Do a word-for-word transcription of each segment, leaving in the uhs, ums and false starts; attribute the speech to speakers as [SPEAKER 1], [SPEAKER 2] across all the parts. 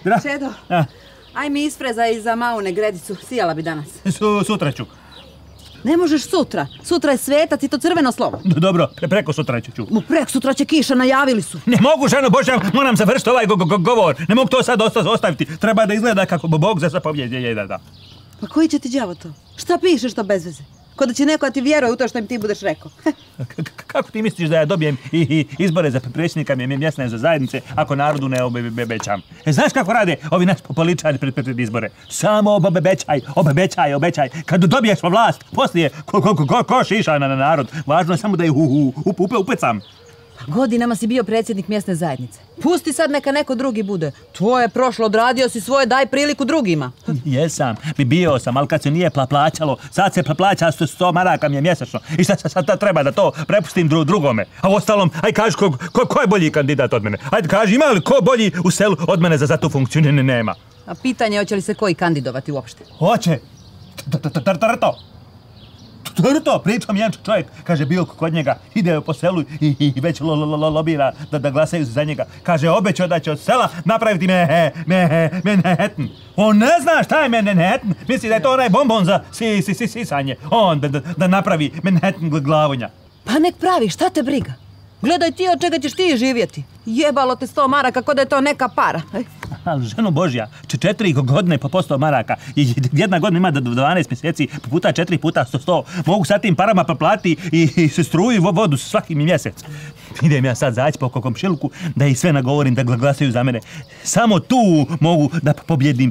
[SPEAKER 1] Čedo, aj mi isprezaj za Maune gredicu, sijala bi danas.
[SPEAKER 2] Sutra ću.
[SPEAKER 1] Ne možeš sutra. Sutra je svetac i to crveno slovo.
[SPEAKER 2] Dobro, preko sutra ću.
[SPEAKER 1] Preko sutra će kiša, najavili su.
[SPEAKER 2] Ne mogu, ženo Božja, moram završiti ovaj govor. Ne mogu to sad ostaviti. Treba da izgleda kako Bog zapovjedi.
[SPEAKER 1] Pa koji će ti đavo to? Šta pišeš to bez veze? Ko da će neko da ti vjeruje u to što im ti budeš rekao.
[SPEAKER 2] Kako ti misliš da ja dobijem izbore za predsjednika mjesne zajednice ako narodu ne obećam? Znaš kako rade ovi naši političari pred izbore? Samo obećaj, obećaj, obećaj. Kad dobiješ vlast, poslije ko šiša na narod. Važno je samo da ih upecam.
[SPEAKER 1] Godinama si bio predsjednik mjesne zajednice. Pusti sad neka neko drugi bude. Tvoje je prošlo, odradio si svoje, daj priliku drugima.
[SPEAKER 2] Jesam, bio sam, ali kad se nije plaćalo, sad se plaća sto maraka mi je mjesečno. I šta sad treba da to prepustim drugome? A u ostalom, aj kaži ko je bolji kandidat od mene? Ajde kaži, ima li ko bolji u selu od mene za tu funkciju? Ne, nema.
[SPEAKER 1] A pitanje je hoće li se koji kandidovati uopšte?
[SPEAKER 2] Hoće. Trto. Trto, pričam jedan čovjek, kaže, bio kod njega, ide po selu i već lobira da glasaju za njega. Kaže, obećao da će od sela napraviti Manhattan. On ne zna šta je Manhattan, misli da je to onaj bonbon za sisanje. On da napravi Manhattan glavonja.
[SPEAKER 1] Pa nek pravi, šta te briga? Gledaj ti od čega ćeš ti živjeti. Jebalo te sto maraka, kako da je to neka para.
[SPEAKER 2] Ali ženo Božja, četiri godine po sto maraka, jedna godina ima dvanaest mjeseci, puta četiri puta sto, mogu sa tim parama proplatiti i se struju vodu svaki mjesec. Idem ja sad zaći po komšiluku da ih sve nagovorim da glasaju za mene. Samo tu mogu da pobjedim,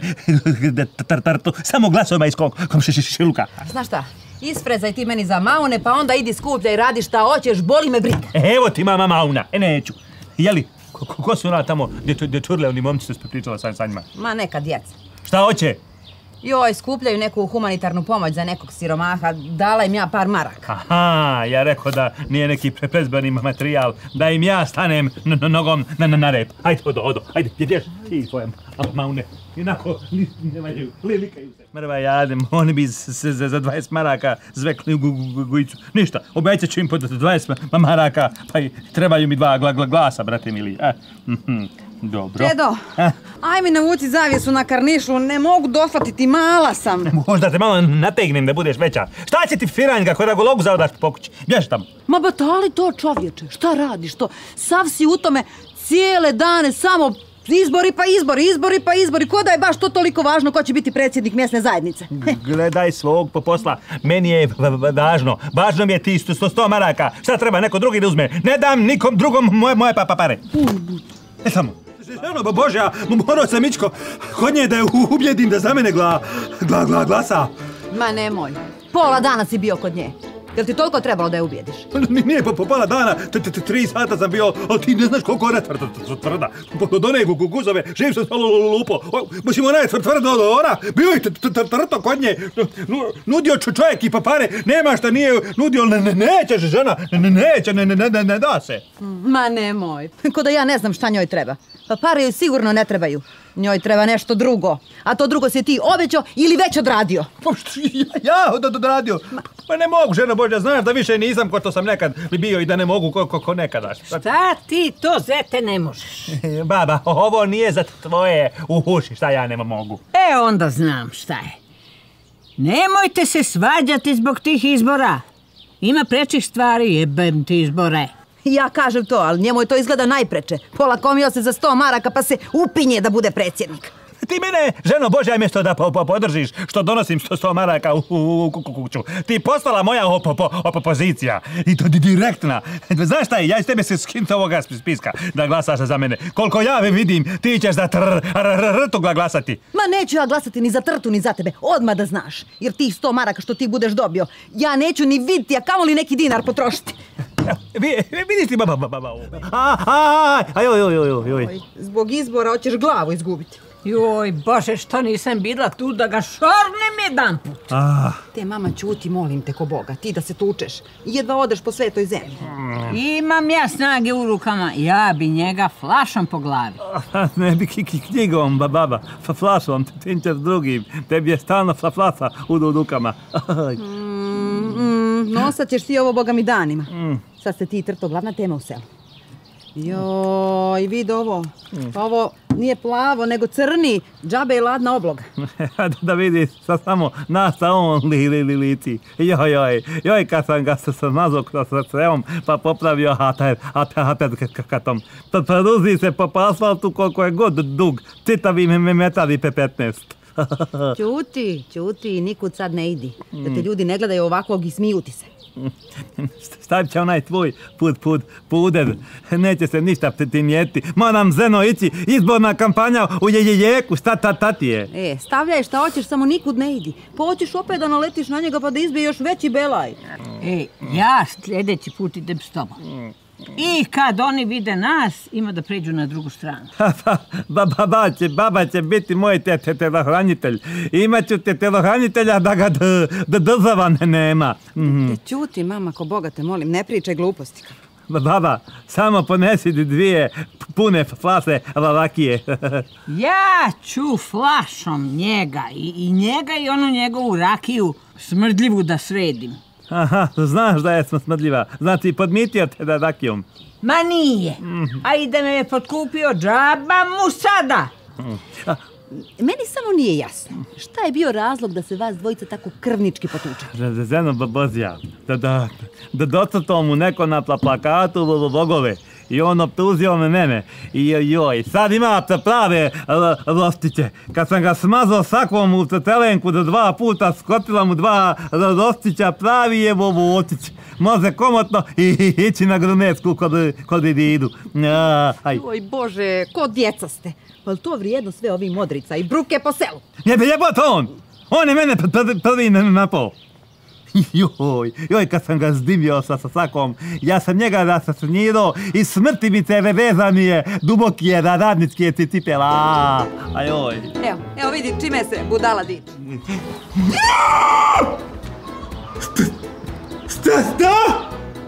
[SPEAKER 2] samo glasovima iz komšiluka.
[SPEAKER 1] Znaš šta? Isprezaj ti meni za Maune, pa onda idi skuplja i radi šta hoćeš, boli me briga.
[SPEAKER 2] Evo ti mama Mauna, e neću. Jeli, ko su ona tamo gdje čurle oni momci se pričala sa njima?
[SPEAKER 1] Ma neka djeca.
[SPEAKER 2] Šta hoće?
[SPEAKER 1] Joj, skupljaju neku humanitarnu pomoć za nekog siromaha, dala im ja par maraka.
[SPEAKER 2] Aha, ja rekao da nije neki predizborni materijal, da im ja stanem nogom na rep. Ajde, odo, odo, ajde, gdješ ti tvoje Maune. Inako, ne valjaju, likaju se. Mrva jadem, oni bi se za dvadeset maraka zvekli u gujicu. Ništa, obećat ću im po dvadeset maraka, pa trebaju mi dva glasa, brate mili. Dobro.
[SPEAKER 1] Čedo, aj mi navuci zavjesu na karnišu, ne mogu dohvatiti, mala sam.
[SPEAKER 2] Možda te malo nategnem da budeš veća. Šta će ti firanjka koja gologu zavodaš po kući? Bježi tamo.
[SPEAKER 1] Ma batali to čovječe, šta radiš to? Sav si u tome cijele dane samo izbori pa izbori, izbori pa izbori. Ko da je baš to toliko važno ko će biti predsjednik mjesne zajednice?
[SPEAKER 2] Gledaj svog posla, meni je važno. Važno mi je ti sto maraka. Šta treba neko drugi da uzme? Ne dam nikom drugom moje pare. E samo. Ženo Božja, morao sam Mičko kod nje da je ubjedim da za mene glasa.
[SPEAKER 1] Ma nemoj, pola dana si bio kod nje. Jel ti toliko trebalo da je ubijediš?
[SPEAKER 2] Nije, po pola dana, tri sata sam bio, ali ti ne znaš koliko ona tvrda. Od one guzove, živ sam stalo lupo. Možem ona je tvrda od ona, bio je trto kod nje. Nudio čovjek i pa pare, nema šta nije nudio, neće žena, neće, ne da se.
[SPEAKER 1] Ma nemoj, ko da ja ne znam šta njoj treba. Pa pare joj sigurno ne trebaju. Njoj treba nešto drugo. A to drugo si ti obećao ili već odradio.
[SPEAKER 2] Ja odradio? Pa ne mogu, ženo Božja, znaš da više nisam ko što sam nekad bio i da ne mogu ko nekada.
[SPEAKER 3] Šta ti to zete ne možeš?
[SPEAKER 2] Baba, ovo nije za tvoje uši, šta ja ne mogu.
[SPEAKER 3] E, onda znam šta je. Nemojte se svađati zbog tih izbora. Ima prečih stvari, jebem ti izbore.
[SPEAKER 1] Ja kažem to, ali njemu je to izgleda najpreče. Polakomio se za sto maraka pa se upinje da bude predsjednik.
[SPEAKER 2] Ti mene, ženo Božja, mjesto da podržiš što donosim sto maraka u kuću. Ti postala moja opozicija. I to direktna. Znaš šta je, ja iz tebe se skinuti ovoga spiska da glasaš za mene. Koliko ja vidim, ti ćeš za trtu glasati.
[SPEAKER 1] Ma neću ja glasati ni za trtu ni za tebe. Odmah da znaš. Jer tih sto maraka što ti budeš dobio, ja neću ni vidjeti, a kamoli neki dinar potrošiti.
[SPEAKER 2] Vidiš ti, baba, baba, ajoj, joj, joj, joj.
[SPEAKER 1] Zbog izbora hoćeš glavu izgubiti.
[SPEAKER 3] Joj, Bože, što nisam bila tu da ga šornem jedan put.
[SPEAKER 1] Te, mama, ćuti, molim te ko Boga, ti da se tučeš. Jedva odeš po svetoj zemlji.
[SPEAKER 3] Imam ja snage u rukama, ja bi njega flašom po glavi.
[SPEAKER 2] Ne bi knjigom, baba, flašom, tinčer drugim. Tebi je stalno flaša u rukama.
[SPEAKER 1] Nosat ćeš ti ovo, Boga mi, danima. Sad ste ti i trto glavna tema u selu. Joj, vidi ovo. Ovo nije plavo, nego crni. Džabe je ladna obloga.
[SPEAKER 2] Da vidi sa samo nas sa on li, li, li, lici. Joj, joj, joj, kad sam ga se smazao sa crevom, pa popravio apet katom. Produzi se po asfaltu koliko je god dug. Čitavi metadi pe petnaest.
[SPEAKER 1] Ćuti, ćuti, nikud sad ne idi. Da te ljudi ne gledaju ovakvog i smiju ti se.
[SPEAKER 2] Stavit će onaj tvoj put, put, puder. Neće se ništa primijeti. Moram zeno ići, izborna kampanja u jejejeku, šta ta tati je?
[SPEAKER 1] E, stavljaj šta hoćeš, samo nikud ne idi. Pa hoćeš opet da naletiš na njega pa da izbije još veći belaj.
[SPEAKER 3] Ej, ja sljedeći put idem s tobom. I kad oni vide nas, ima da pređu na drugu stranu.
[SPEAKER 2] Baba će, baba će biti moj te, te, telohranitelj. Imaću te telohranitelja da ga država nema.
[SPEAKER 1] Te ćuti, mama, ko Boga te molim, ne pričaj gluposti.
[SPEAKER 2] Baba, samo ponesi dvije pune flase rakije.
[SPEAKER 3] Ja ću flašom njega i, i njega i onu njegovu rakiju smrdljivu da sredim.
[SPEAKER 2] Aha, znaš da je smrdljiva. Znači, podmitio te da rakijom.
[SPEAKER 3] Ma nije. A i da me je potkupio, džaba mu sada.
[SPEAKER 1] Meni samo nije jasno. Šta je bio razlog da se vas dvojica tako krvnički potučete?
[SPEAKER 2] Zeno babozija. Da, da, da docrtao mu neko na plakatu logove. I on optuzio me mene. I joj, sad ima prave rostiće. Kad sam ga smazao sakvom u telenku do dva puta, skotila mu dva rostića, pravi je vovotić. Može komotno i ići na grunecku kod, kod idu.
[SPEAKER 1] Oj Bože, ko djeca ste. Pa li to vrijedno sve ovi modrica i bruke po selu?
[SPEAKER 2] Jebe, jebot on! On je mene prvi napao. Joj, joj, kad sam ga zdimio sa sakom, ja sam njega rasasnirao i smrti mi se veza mi je, duboki je da radnički je cipela. A joj.
[SPEAKER 1] Evo, evo vidi čime se budala diči.
[SPEAKER 2] Šta, šta?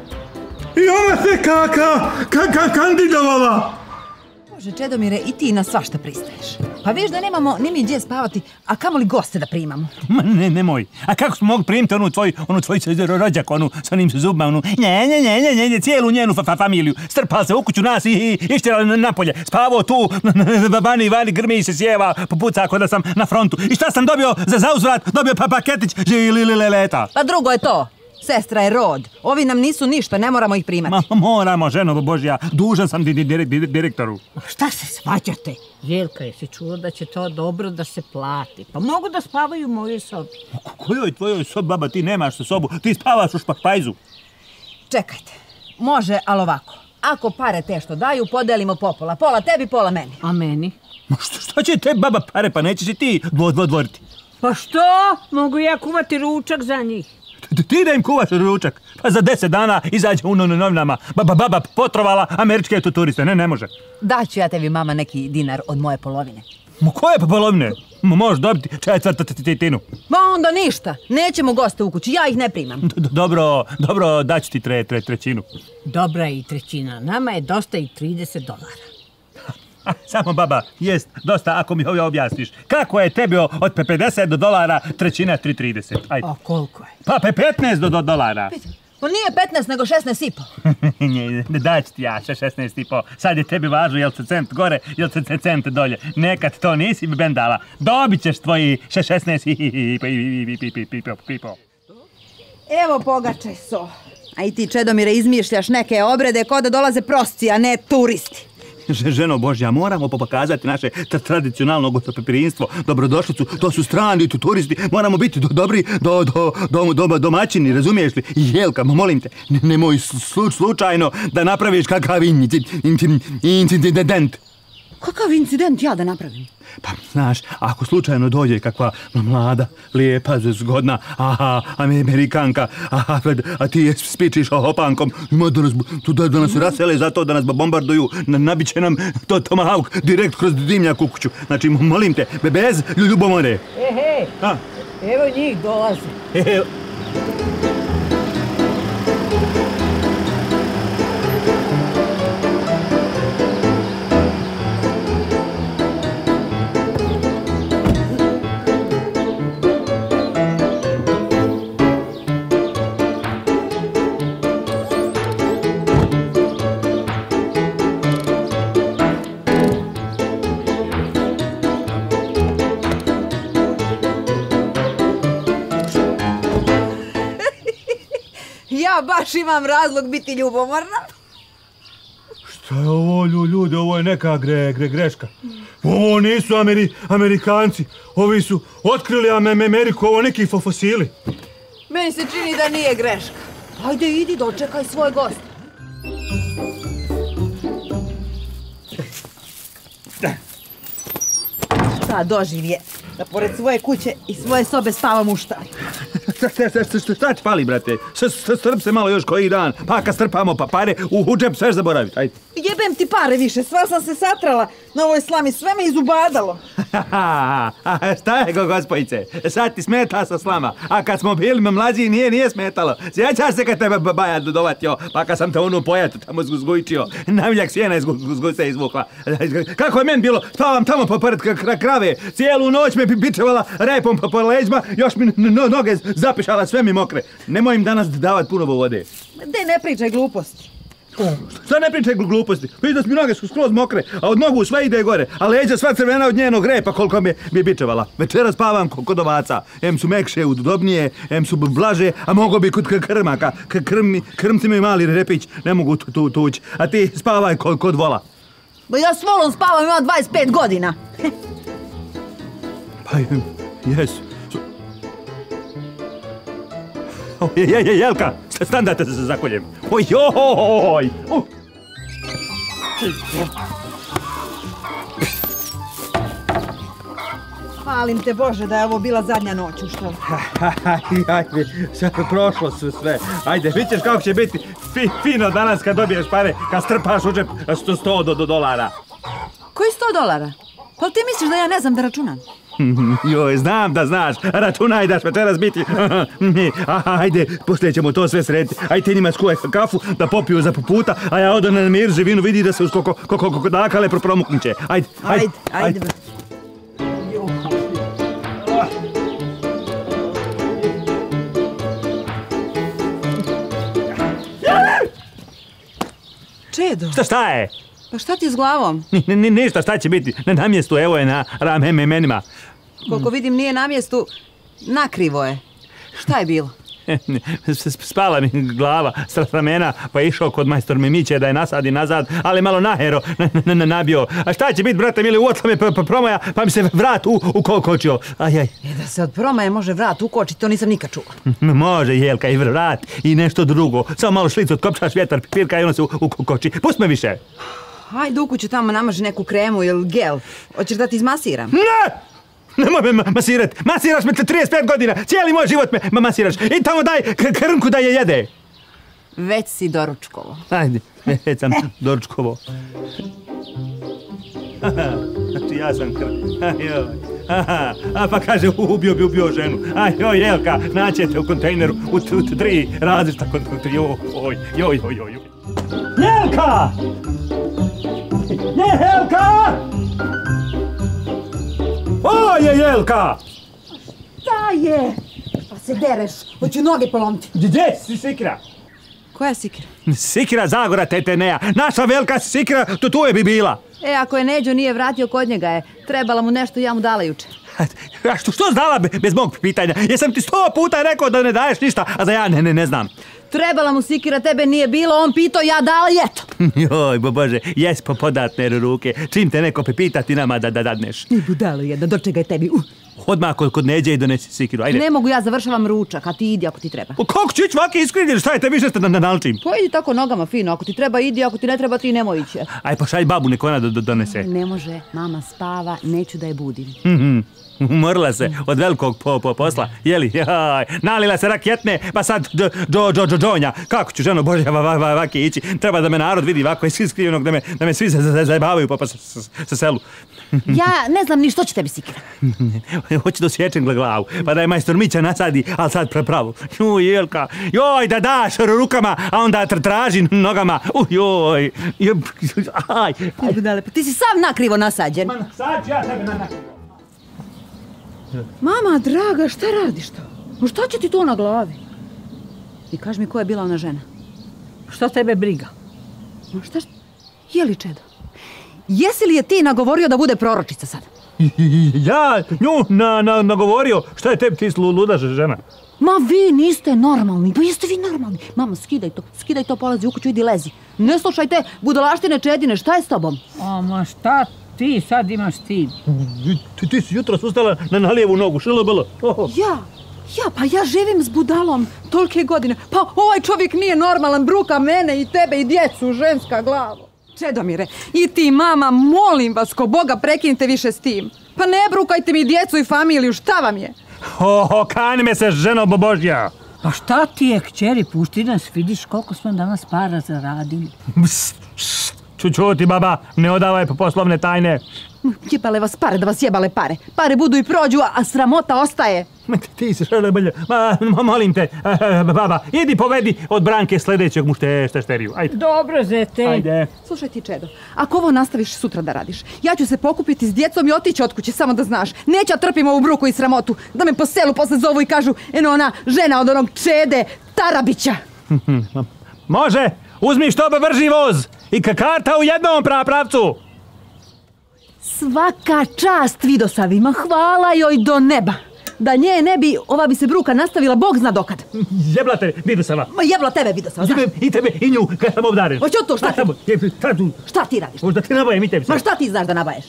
[SPEAKER 2] I ona se kaka, kaka kandidovala.
[SPEAKER 1] Bože, Čedomire, i ti na svašta pristaješ. Pa viš da nemamo ni mi gdje spavati, a kamoli goste da primamo.
[SPEAKER 2] Ma ne, nemoj. A kako smo mogli primiti onu tvoju, onu tvoju rođaku, onu s onim zubima, onu nje, nje, nje, nje, nje, cijelu njenu fa, fa, familiju. Strpala se u kuću nas i, i ištirala napolje. Spavao tu, vani i vani, grmi se sjeva, popuca ako da sam na frontu. I šta sam dobio za zauzvrat? Dobio pa paketić žili li leta.
[SPEAKER 1] Pa drugo je to. Sestra je rod. Ovi nam nisu ništa, ne moramo ih primati.
[SPEAKER 2] Ma, moramo, ženo Božja. Dužan sam di, di, di, di, direktoru.
[SPEAKER 3] Šta se svađate? Jelka, jesi čula da će to dobro da se plati? Pa mogu da spavaju u mojoj sobi.
[SPEAKER 2] Kojoj tvojoj sobi, baba, ti nemaš sobu? Ti spavaš u špajzu.
[SPEAKER 1] Čekajte. Može, ali ovako. Ako pare te što daju, podelimo popola. Pola tebi, pola meni.
[SPEAKER 3] A meni?
[SPEAKER 2] Ma što, što će te, baba, pare? Pa nećeš i ti dvodvoriti.
[SPEAKER 3] Pa što? Mogu ja kuvati ručak za njih.
[SPEAKER 2] Ti da im kuvaš ručak, pa za deset dana izađe u novinama. Baba, baba potrovala američke tu turiste, ne, ne može.
[SPEAKER 1] Daću ja tebi, mama, neki dinar od moje polovine.
[SPEAKER 2] Ma koje pa polovine? Možeš dobiti četvrtinu.
[SPEAKER 1] Ma onda ništa, nećemo goste u kući, ja ih ne primam.
[SPEAKER 2] Dobro, dobro, daću ti tre, tre, trećinu.
[SPEAKER 3] Dobra je i trećina, nama je dosta i trideset dolara.
[SPEAKER 2] Samo baba, jest dosta ako mi ovo objasniš. Kako je tebi od pedeset do dolara trećina tri trideset? Ajde.
[SPEAKER 3] A koliko je?
[SPEAKER 2] Pa pe petnaest do dolara.
[SPEAKER 1] Pa nije petnaest nego šesnaest i po.
[SPEAKER 2] Ne daću ti ja šesnaest i po. Sad je tebi važno jel se cent gore, jel se cent dolje. Nekad to nisi mi bendala. Dobit ćeš tvoji šesnaest i po.
[SPEAKER 1] Evo pogače so. A i ti, Čedomire, izmišljaš neke obrede ko da dolaze prosci, a ne turisti.
[SPEAKER 2] Ženo Božja, moramo pokazati naše tradicionalno gostoprimstvo, dobrodošlicu, to su strani turisti, moramo biti do, dobri do, do, do, do, domaćini, razumiješ li? Jelka, molim te, nemoj slu, slučajno da napraviš kakav incident.
[SPEAKER 1] Kakav incident ja da napravim?
[SPEAKER 2] Pa, znaš, ako slučajno dođe kakva mlada, lijepa, zgodna, aha, Amerikanka, aha, a ti je spičiš opankom, ima da nas, tu da, da nas rasele zato da nas bombarduju, nabit će nam to tomahawk direkt kroz dimnjak u kuću. Znači, molim te, bez ljubomore.
[SPEAKER 3] E, hej, a? Evo njih dolaze.
[SPEAKER 2] Evo.
[SPEAKER 1] Ja baš imam razlog biti ljubomorna.
[SPEAKER 2] Šta je ovo, ljudi, ovo je neka gre, gre, greška. Ovo nisu Ameri, Amerikanci, ovi su otkrili Ameriku, ovo neki fosili.
[SPEAKER 1] Meni se čini da nije greška. Ajde, idi, dočekaj svoj gost. Šta doživje? Da pored svoje kuće i svoje sobe spavam u štali.
[SPEAKER 2] Šta ti fali, brate? Strp se malo još koji dan, pa kad strpamo pa pare, u džep sve zaboraviti, ajde.
[SPEAKER 1] Jebem ti pare više, sva sam se satrala na ovoj slami, sve me izubadalo.
[SPEAKER 2] Šta je, gospojice? Sad ti smeta sa slama, a kad smo bili mlađi nije, nije smetalo. Sjećaš se kad tebe baja dovatio, pa kad sam te onu pojatu tamo zgujčio, naviljak sjena iz se izvukla. Kako je meni bilo, spavam tamo pored krave, cijelu noć me bičevala repom po leđima, još mi noge zapišala, sve mi mokre. Nemoj im danas davat puno vode.
[SPEAKER 1] De, ne pričaj gluposti.
[SPEAKER 2] Šta ne pričaj gluposti? Vidiš da mi noge su skroz mokre, a od nogu sve ide gore, a leđa sva crvena od njenog repa koliko mi je bičevala. Večera spavam kod ovaca. Em su mekše, udobnije, em su blaže, a mogo bi kod krmaka. Krmci mi mali repić, ne mogu tu tući. A ti spavaj kod vola.
[SPEAKER 1] Ba ja s volom spavam, imam dvadeset pet godina.
[SPEAKER 2] Pa jesu. Je, je, je, Jelka, stan da te zakoljem. Oj, joj!
[SPEAKER 1] Hvalim te Bože da je ovo bila zadnja noć u štali.
[SPEAKER 2] Ajde, sve prošlo su sve. Ajde, vidit ćeš kako će biti fino danas kad dobiješ pare, kad strpaš u džep sto dolara.
[SPEAKER 1] Koji sto dolara? Pa ti misliš da ja ne znam da računam?
[SPEAKER 2] Joj, znam da znaš, računaj da će večeras biti. Ajde, poslije ćemo to sve srediti. Ajde ti njima skuvaj kafu da popiju za puta, a ja odo na mir živinu vidi da se uz kokodakale promuknuće. Ajde, ajde,
[SPEAKER 1] ajde. Čedo?
[SPEAKER 2] Šta šta je?
[SPEAKER 1] Pa šta ti s glavom?
[SPEAKER 2] Ništa, šta će biti? Na mjestu, evo je na ramenima.
[SPEAKER 1] Koliko vidim nije na mjestu, nakrivo je. Šta je bilo?
[SPEAKER 2] Spala mi glava s ramena, pa je išao kod majstor Mimiće da je nasadi nazad, ali malo nahero nabio. A šta će biti, brate mili, uotla me promaja, pa mi se vrat ukočio. Ajaj.
[SPEAKER 1] E da se od promaje može vrat ukočiti, to nisam nikad čuo.
[SPEAKER 2] Može, Jelka, i vrat, i nešto drugo. Samo malo šlicu otkopčaš vjetar, pirka i ono se ukoči. Pust me više.
[SPEAKER 1] Hajde u kuću tamo namaži neku kremu ili gel. Hoćeš da ti izmasiram?
[SPEAKER 2] Ne! Nemoj me masirati. Masiraš me trideset pet godina. Cijeli moj život me masiraš. I tamo daj krnku da je jede.
[SPEAKER 1] Već si doručkovo.
[SPEAKER 2] Ajde, već sam doručkovo. Znači ja sam krn. A pa kaže ubio bi ubio ženu. Aj, joj, Jelka, naćete u kontejneru u tri različita kontejnera. Joj, joj, joj, joj. Jelka! Je, Jelka! O, je, Jelka!
[SPEAKER 1] Šta je? Pa se dereš, hoću noge polomiti.
[SPEAKER 2] Gdje si sikira?
[SPEAKER 1] Koja sikira?
[SPEAKER 2] Sikira Zagora Tetenea. Naša velika sikira, to tu je bi bila.
[SPEAKER 1] E, ako je Neđo nije vratio kod njega je, trebala mu nešto, ja mu dala juče.
[SPEAKER 2] A što, što znala bez mog pitanja? Jesam ti sto puta rekao da ne daješ ništa, a da ja ne, ne, ne znam.
[SPEAKER 1] Trebala mu sikira, tebe nije bilo, on pitao, ja dala i eto.
[SPEAKER 2] Joj, bo Bože, jes po podatne ruke. Čim te neko pipita ti nama da da dadneš.
[SPEAKER 1] Ti budalo jedna, dočekaj tebi. Uh.
[SPEAKER 2] Odmah kod, kod Neđe i donesi sikiru, ajde.
[SPEAKER 1] Ne mogu, ja završavam ručak, a ti idi ako ti treba.
[SPEAKER 2] Pa kako ću ići vaki iskrinješ, šta je te više ste na nalčim?
[SPEAKER 1] Pa idi tako nogama fino, ako ti treba idi, ako ti ne treba ti nemoj ići.
[SPEAKER 2] Aj pa šalj babu, nek ona do, do, donese.
[SPEAKER 1] Ne može, mama spava, neću da je budim.
[SPEAKER 2] Mhm. Umorila se od velikog po, po posla, jeli, jaj, nalila se raketne, pa sad džo, džo, džo, džonja, kako ću ženo Božja vaki ići, treba da me narod vidi ovako iskrivljenog, da me, da me svi zajebavaju pa, pa sa selu.
[SPEAKER 1] Ja ne znam ni što će tebi sikira.
[SPEAKER 2] Hoću da sječem glavu, pa da je majstor Mića nasadi, ali sad prepravo. Juj, Jelka, joj, da daš rukama, a onda traži nogama, uj, joj, aj.
[SPEAKER 1] Ti si sam nakrivo nasađen.
[SPEAKER 2] Ma sad ja tebe nakrivo.
[SPEAKER 1] Mama, draga, šta radiš to? Šta će ti to na glavi? I kaži mi ko je bila ona žena.
[SPEAKER 3] Šta tebe briga?
[SPEAKER 1] Ma šta, je li Čedo? Jesi li je ti nagovorio da bude proročica sad?
[SPEAKER 2] Ja nju na, na, nagovorio? Šta je tebi ti luda žena?
[SPEAKER 1] Ma vi niste normalni, pa jeste vi normalni? Mama, skidaj to, skidaj to, polazi u kuću, idi lezi. Ne slušaj te budalaštine Čedine, šta je s tobom?
[SPEAKER 3] A ma šta ti sad imaš stid?
[SPEAKER 2] Ti, ti si jutro sustala na, na lijevu nogu, šilo bilo. Oh.
[SPEAKER 1] Ja, ja, pa ja živim s budalom tolike godine. Pa ovaj čovjek nije normalan, bruka mene i tebe i djecu, ženska glavo. Čedomire, i ti mama, molim vas, ko Boga, prekinite više s tim. Pa ne brukajte mi djecu i familiju, šta vam je?
[SPEAKER 2] Oho, kani me se, ženo Božja.
[SPEAKER 3] Pa šta ti je, kćeri, pušti nas, vidiš koliko smo danas para zaradili.
[SPEAKER 2] Ču, čuti, baba, ne odavaj poslovne tajne.
[SPEAKER 1] Jebale vas pare, da vas jebale pare. Pare budu i prođu, a sramota ostaje.
[SPEAKER 2] Ti se šele bolje. Ma, molim te, baba, idi povedi od Branke sljedećeg mušte šteriju. Ajde.
[SPEAKER 3] Dobro, zete.
[SPEAKER 2] Ajde.
[SPEAKER 1] Slušaj ti, Čedo, ako ovo nastaviš sutra da radiš, ja ću se pokupiti s djecom i otići od kuće, samo da znaš. Neću trpim ovu bruku i sramotu, da me po selu posle zovu i kažu, eno ona žena od onog Čede, Tarabića.
[SPEAKER 2] Može, uzmi što brži voz i karta u jednom pravcu.
[SPEAKER 1] Svaka čast Vidosavima, hvala joj do neba. Da nje ne bi, ova bi se bruka nastavila, Bog zna dokad.
[SPEAKER 2] Jebla te, Vidosava.
[SPEAKER 1] Ma jebla tebe, Vidosava, znaš.
[SPEAKER 2] I tebe, i nju, kad sam obdaren.
[SPEAKER 1] Hoće to, šta ti? Šta ti radiš?
[SPEAKER 2] Možda ti nabajem i tebi.
[SPEAKER 1] Ma šta ti znaš da nabaješ?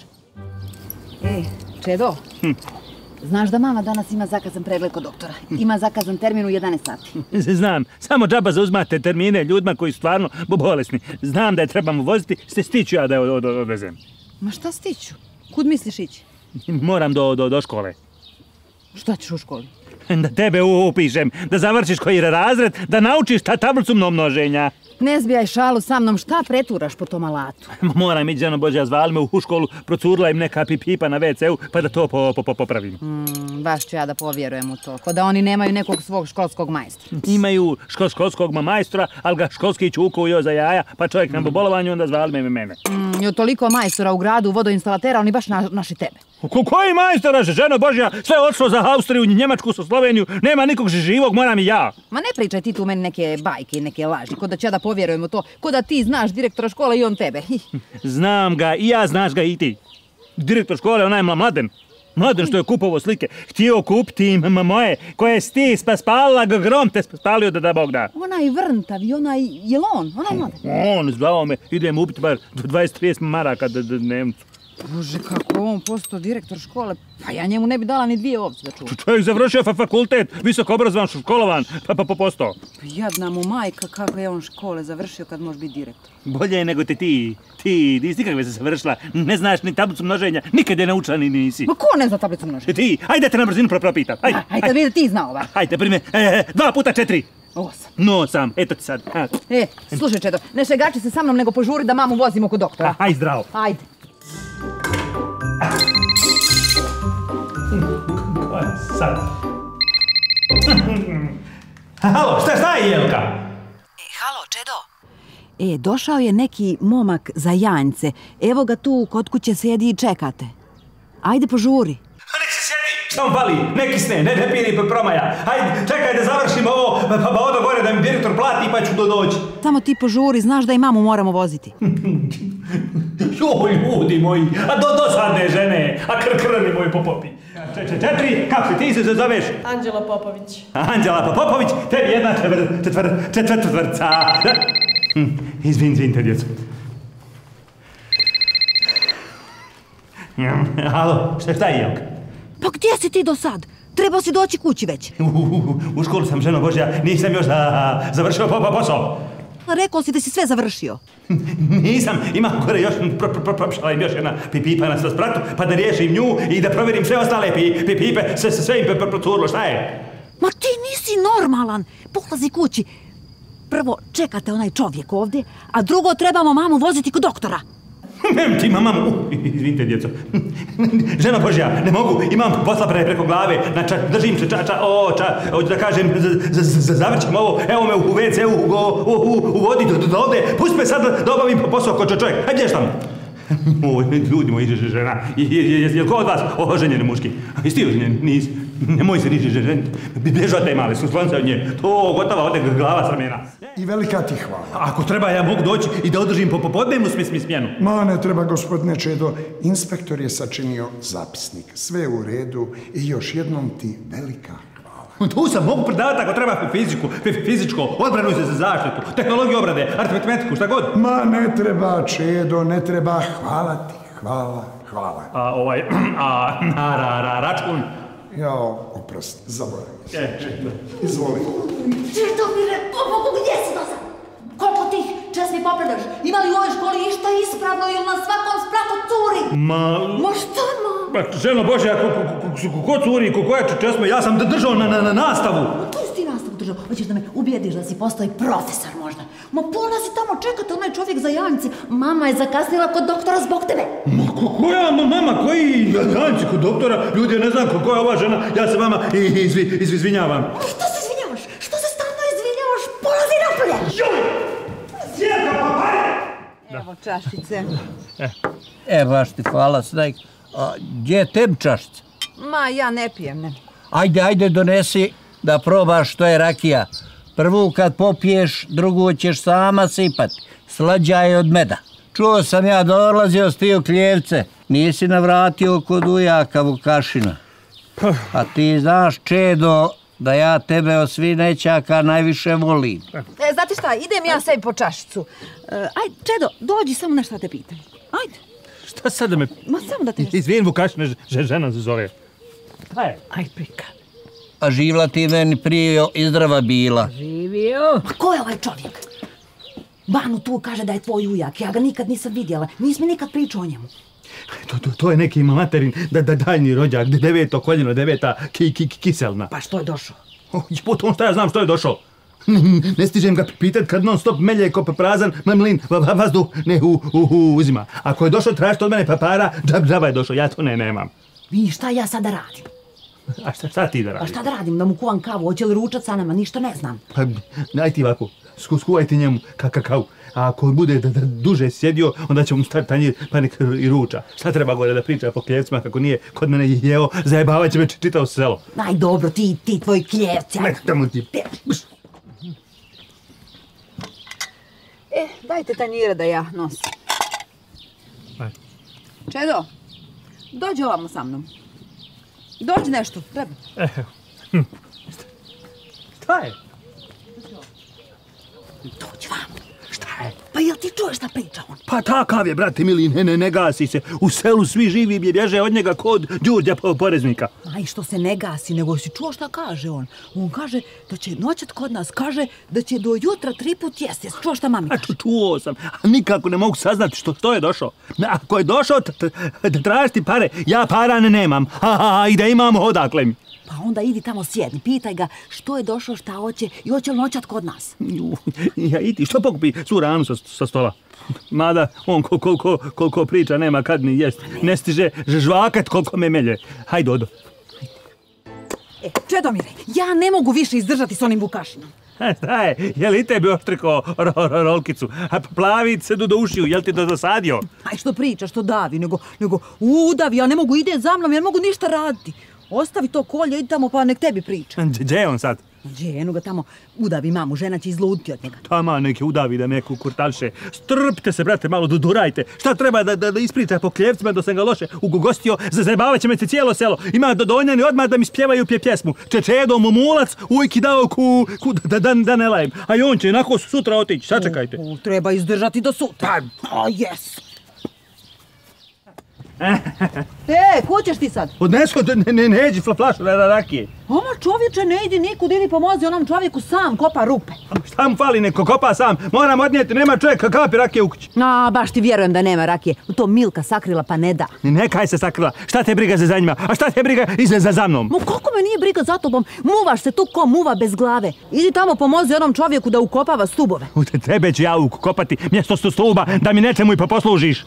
[SPEAKER 1] E, Čedo, hm. Znaš da mama danas ima zakazan pregled kod doktora. Ima zakazan termin u jedanaest sati.
[SPEAKER 2] Znam, samo džaba zauzmate termine ljudima koji su stvarno bolesni. Znam da je trebamo voziti, se stiću ja da je od, od, odvezem.
[SPEAKER 1] Ma šta stiću? Kud misliš ići?
[SPEAKER 2] Moram do, do, do škole.
[SPEAKER 1] Šta ćeš u školi?
[SPEAKER 2] Da tebe upišem, da završiš koji razred, da naučiš ta tablicu množenja.
[SPEAKER 1] Ne zbijaj šalu sa mnom, šta preturaš po tom alatu?
[SPEAKER 2] Moram ići, ženo Božja, zvali me u školu, procurla im neka pipa na ve ce u, pa da to po, po, po, popravim.
[SPEAKER 1] Mm, baš ću ja da povjerujem u to, ko da oni nemaju nekog svog školskog majstora.
[SPEAKER 2] Imaju škol, školskog majstora, ali ga školski čukuju za jaja, pa čovjek na bolovanju, onda zvali me mene.
[SPEAKER 1] Mm, I toliko majstora u gradu, vodoinstalatera, oni baš na, naši tebe.
[SPEAKER 2] Ko, koji majstora, ženo Božja, sve odšlo za Austriju, Njemačku, sa Sloveniju, nema nikog živog, moram i ja.
[SPEAKER 1] Ma ne pričaj ti tu meni neke bajke i neke laži, ko da ću ja da povjerujem u to, ko da ti znaš direktora škole i on tebe.
[SPEAKER 2] Znam ga i ja, znaš ga i ti. Direktor škole, onaj mladen. Mladen što je kupovo slike. Htio kupiti im moje, koje si ti spalila, grom te spalio da da Bog da.
[SPEAKER 1] Onaj vrntavi, onaj, jel on, onaj mladen?
[SPEAKER 2] On, zvao me, idem ubiti bar dvadeset trideset maraka dnevnicu.
[SPEAKER 1] Bože, kako on postao direktor škole, pa ja njemu ne bi dala ni dvije ovce da čuvam.
[SPEAKER 2] Čovjek završio fakultet, visoko obrazovan, školovan, pa pa postao.
[SPEAKER 1] Jadna mu majka, kako je on škole završio kad može biti direktor.
[SPEAKER 2] Bolje je nego te ti, ti, ti nikakve se završila, ne znaš ni tablicu množenja, nikad je naučila ni nisi.
[SPEAKER 1] Ma ko ne zna tablicu množenja?
[SPEAKER 2] Ti, ajde te na brzinu propitam. Ajde,
[SPEAKER 1] ajde, ajde, ajde, ti zna ovaj.
[SPEAKER 2] Ajde, prime, e, dva puta četiri.
[SPEAKER 1] Osam.
[SPEAKER 2] No, sam, eto ti sad. A.
[SPEAKER 1] E, slušaj Čedo, ne šegači se sa mnom, nego požuri da mamu vozimo kod doktora.
[SPEAKER 2] Ajde, zdravo.
[SPEAKER 1] Ajde.
[SPEAKER 2] Sad. Halo, šta, šta je Jelka?
[SPEAKER 1] E, halo, Čedo. E, došao je neki momak za janjce. Evo ga tu kod kuće sedi i čekate. Ajde, požuri.
[SPEAKER 2] Nek se sjedi. Šta mu fali? Ne kisne, ne, ne piri promaja. Ajde, čekaj da završimo ovo, pa, pa odo gore da mi direktor plati pa ću do doći.
[SPEAKER 1] Samo ti požuri, znaš da i mamu moramo voziti.
[SPEAKER 2] Joj, ljudi moji, a do dosadne žene, a kr krni moji popopi. Četiri, četiri, kako ti se zoveš?
[SPEAKER 4] Anđela Popović.
[SPEAKER 2] Anđela Popović, tebi jedna četvr, četvr, četvrtvrca. Izvin, izvinite, djeco. Halo, šta, šta je Jelka?
[SPEAKER 1] Pa gdje si ti do sad? Trebao si doći kući već.
[SPEAKER 2] U, u, u školu sam, ženo Božja, nisam još za, završio po, po, posao.
[SPEAKER 1] Rekao si da si sve završio.
[SPEAKER 2] Nisam, imam gore još, propšala im još jedna pipa na spratu, pa da riješim nju i da provjerim sve ostale pipe, sve, sve im procurlo, šta je?
[SPEAKER 1] Ma ti nisi normalan. Polazi kući. Prvo, čekate onaj čovjek ovdje, a drugo, trebamo mamu voziti kod doktora.
[SPEAKER 2] Nem ti, mamam, uh, izvinite, djeco. Ženo Božja, ne mogu, imam posla pre, preko glave, znači, držim se, ča, ča, o, ča, hoću da kažem, z, z, z, zavrćem ovo, evo me u ve ce u, u, u, u vodi do, do ovde, pusti me sad da obavim posao ko čovjek, hajde, gdješ tamo? O, ljudi moji, žena, je, je, je, je li ko od vas oženjeni muški? Jesi ti oženjen? Nisi. Nemoj se niži ženiti. Bježu od te male, su slonce od nje. To gotova ode glava s ramena.
[SPEAKER 5] I velika ti hvala.
[SPEAKER 2] Ako treba, ja mogu doći i da održim po popodnevnu smjenu.
[SPEAKER 5] Ma, ne treba, gospodine Čedo. Inspektor je sačinio zapisnik. Sve je u redu i još jednom ti velika hvala.
[SPEAKER 2] Tu sam mogu predavati ako treba fiziku, fizičko, odbranu za zaštitu, tehnologiju obrade, aritmetiku, šta god.
[SPEAKER 5] Ma ne treba, Čedo, ne treba. Hvala ti, hvala, hvala.
[SPEAKER 2] A ovaj, a na ra, ra, račun?
[SPEAKER 5] Jao, oprost, zaboravim se.
[SPEAKER 2] E,
[SPEAKER 5] Čedo, izvoli.
[SPEAKER 4] Čedomire, pobogu, gdje si to sad? Koliko tih česmi popredaš? Ima li u ovoj školi išta ispravno ili na svakom spratu curi?
[SPEAKER 2] Ma...
[SPEAKER 4] Ma šta ma?
[SPEAKER 2] Pa, ženo Božja, ko, ko, ko, ko curi, ko koja česma, ja sam držao na, na, na nastavu.
[SPEAKER 4] Tu si ti nastavu držao. Hoćeš da me ubijediš da si postoji profesor možda? Ma pola si tamo čekate onaj čovjek za janjci. Mama je zakasnila kod doktora zbog tebe.
[SPEAKER 2] Ma ko, koja mama, koji janjci kod doktora? Ljudi, ja ne znam ko, koja je ova žena, ja se vama izvi, izvi, izvinjavam.
[SPEAKER 4] Što se izvinjavaš? Što se stalno izvinjavaš? Polazi napolje!
[SPEAKER 2] Joj! Sjerka, papare!
[SPEAKER 1] Evo čašice.
[SPEAKER 6] E, baš ti hvala, Snajk. A gdje je tebi čašica?
[SPEAKER 1] Ma, ja ne pijem, ne.
[SPEAKER 6] Ajde, ajde, donesi da probaš što je rakija. Prvu kad popiješ, drugu ćeš sama sipati. Slađa je od meda. Čuo sam ja, dolazio s ti u Kljevce. Nisi navratio kod ujaka Vukašina. A ti znaš, Čedo, da ja tebe od svi nećaka najviše volim.
[SPEAKER 1] E, znate šta, idem ja sebi po čašicu. E, ajde, Čedo, dođi samo nešto da te pitam. Ajde.
[SPEAKER 2] Šta sad da me...
[SPEAKER 1] Ma samo da te...
[SPEAKER 2] Izvin, Vukašine, žena se zove. Šta je?
[SPEAKER 3] Aj, prika.
[SPEAKER 6] A živla ti meni prije i zdrava bila.
[SPEAKER 3] Živio.
[SPEAKER 4] Ma ko je ovaj čovjek? Banu tu kaže da je tvoj ujak. Ja ga nikad nisam vidjela. Nisi mi nikad pričao o njemu.
[SPEAKER 2] To, to, to je neki materin, da, da daljni rođak, deveto koljeno, deveta ki, ki, kiselna.
[SPEAKER 4] Pa što je došao?
[SPEAKER 2] Oh, potom šta ja znam što je došao. Ne stižem ga pitat kad non stop melje ko prazan mlin vazduh ne u, u, u, uzima. Ako je došao tražiti od mene papara, džab, džaba je došao, ja to ne nemam.
[SPEAKER 4] I šta ja sada radim?
[SPEAKER 2] A šta, šta ti da
[SPEAKER 4] Pa
[SPEAKER 2] radiš?
[SPEAKER 4] šta da radim? Da mu kuvam kavu? Hoće li ručat sa nama? Ništa ne znam.
[SPEAKER 2] Pa, daj ti ovako, sku, skuvaj ti njemu kakao. A ako bude da, da duže sjedio, onda će mu staviti tanjir pa nek i ruča. Šta treba gore da priča po Kljevcima kako nije kod mene jeo, zajebavat će me čitao selo.
[SPEAKER 4] Aj dobro, ti, ti tvoj Kljevci.
[SPEAKER 2] Nek tamo ti.
[SPEAKER 1] E, dajte tanjire da ja nosim.
[SPEAKER 2] Ajde.
[SPEAKER 1] Čedo, dođi ovamo sa mnom. Dođi nešto, treba.
[SPEAKER 2] Šta je?
[SPEAKER 4] Dođi vam.
[SPEAKER 2] Šta je?
[SPEAKER 4] Pa jel ti čuješ šta priča on?
[SPEAKER 2] Pa takav je, brate mili, ne, ne, ne gasi se. U selu svi živi bježe od njega kod Đurđa poreznika.
[SPEAKER 1] Aj, što se ne gasi, nego si čuo šta kaže on? On kaže da će noćat kod nas, kaže da će do jutra tri put jesti. Jesi čuo šta mami
[SPEAKER 2] A
[SPEAKER 1] kaže?
[SPEAKER 2] čuo sam, a nikako ne mogu saznati što, što je došao. Ako je došao da tražiti pare, ja para ne nemam. Ha, ha, ha, i da imam odakle mi.
[SPEAKER 4] Pa onda idi tamo sjedni, pitaj ga što je došao, šta hoće i hoće li noćat kod nas.
[SPEAKER 2] Ju, ja idi, što pokupi svu ranu sa, sa stola? Mada on koliko ko, ko, ko priča nema kad ni jest. Ne stiže žvakat koliko me melje. Hajde, odo.
[SPEAKER 1] E, Čedomire, ja ne mogu više izdržati s onim Vukašinom.
[SPEAKER 2] E, šta je, je li tebi oštriko ro, ro, rolkicu? A plavić se do, do ušiju, je li ti to dosadio?
[SPEAKER 1] Aj, što priča, što davi, nego, nego udavi, ja ne mogu ide za mnom, ja ne mogu ništa raditi. Ostavi to kolje, idi tamo pa nek tebi priča.
[SPEAKER 2] Gdje je on sad?
[SPEAKER 1] Ženu ga tamo udavi mamu, žena će izluditi od njega.
[SPEAKER 2] Tama neki udavi da me kukurtalše. Strpite se, brate, malo durajte. Šta treba da, da, da ispriča po Kljevcima da sam ga loše ugostio? Zajebavat će me se cijelo selo. Ima dodonjani odmah da mi spjevaju pje pjesmu. Čečedo, mumulac, ujki dao ku, ku da, da, da ne lajem. A i on će onako sutra otići. Sačekajte.
[SPEAKER 1] U, u, treba izdržati do sutra. A, jes. E, ko ćeš ti sad?
[SPEAKER 2] Odnesu, ne, ne, neđi flašu rakije.
[SPEAKER 1] Oma čovječe, ne idi nikud, idi pomozi onom čovjeku sam, kopa rupe.
[SPEAKER 2] Šta mu fali, neko kopa sam. Moram odnijeti, nema čovjeka kapi rakije u kući.
[SPEAKER 1] A, baš ti vjerujem da nema rakije. To Milka sakrila pa ne da.
[SPEAKER 2] Nekaj se sakrila. Šta te briga za njima? A šta te briga iza za, za mnom?
[SPEAKER 1] Mo, kako me nije briga za tobom? Muvaš se tu ko muva bez glave. Idi tamo pomozi onom čovjeku da ukopava stubove.
[SPEAKER 2] U tebe ću ja ukopati mjesto sto stuba da mi nečemu i poposlužiš.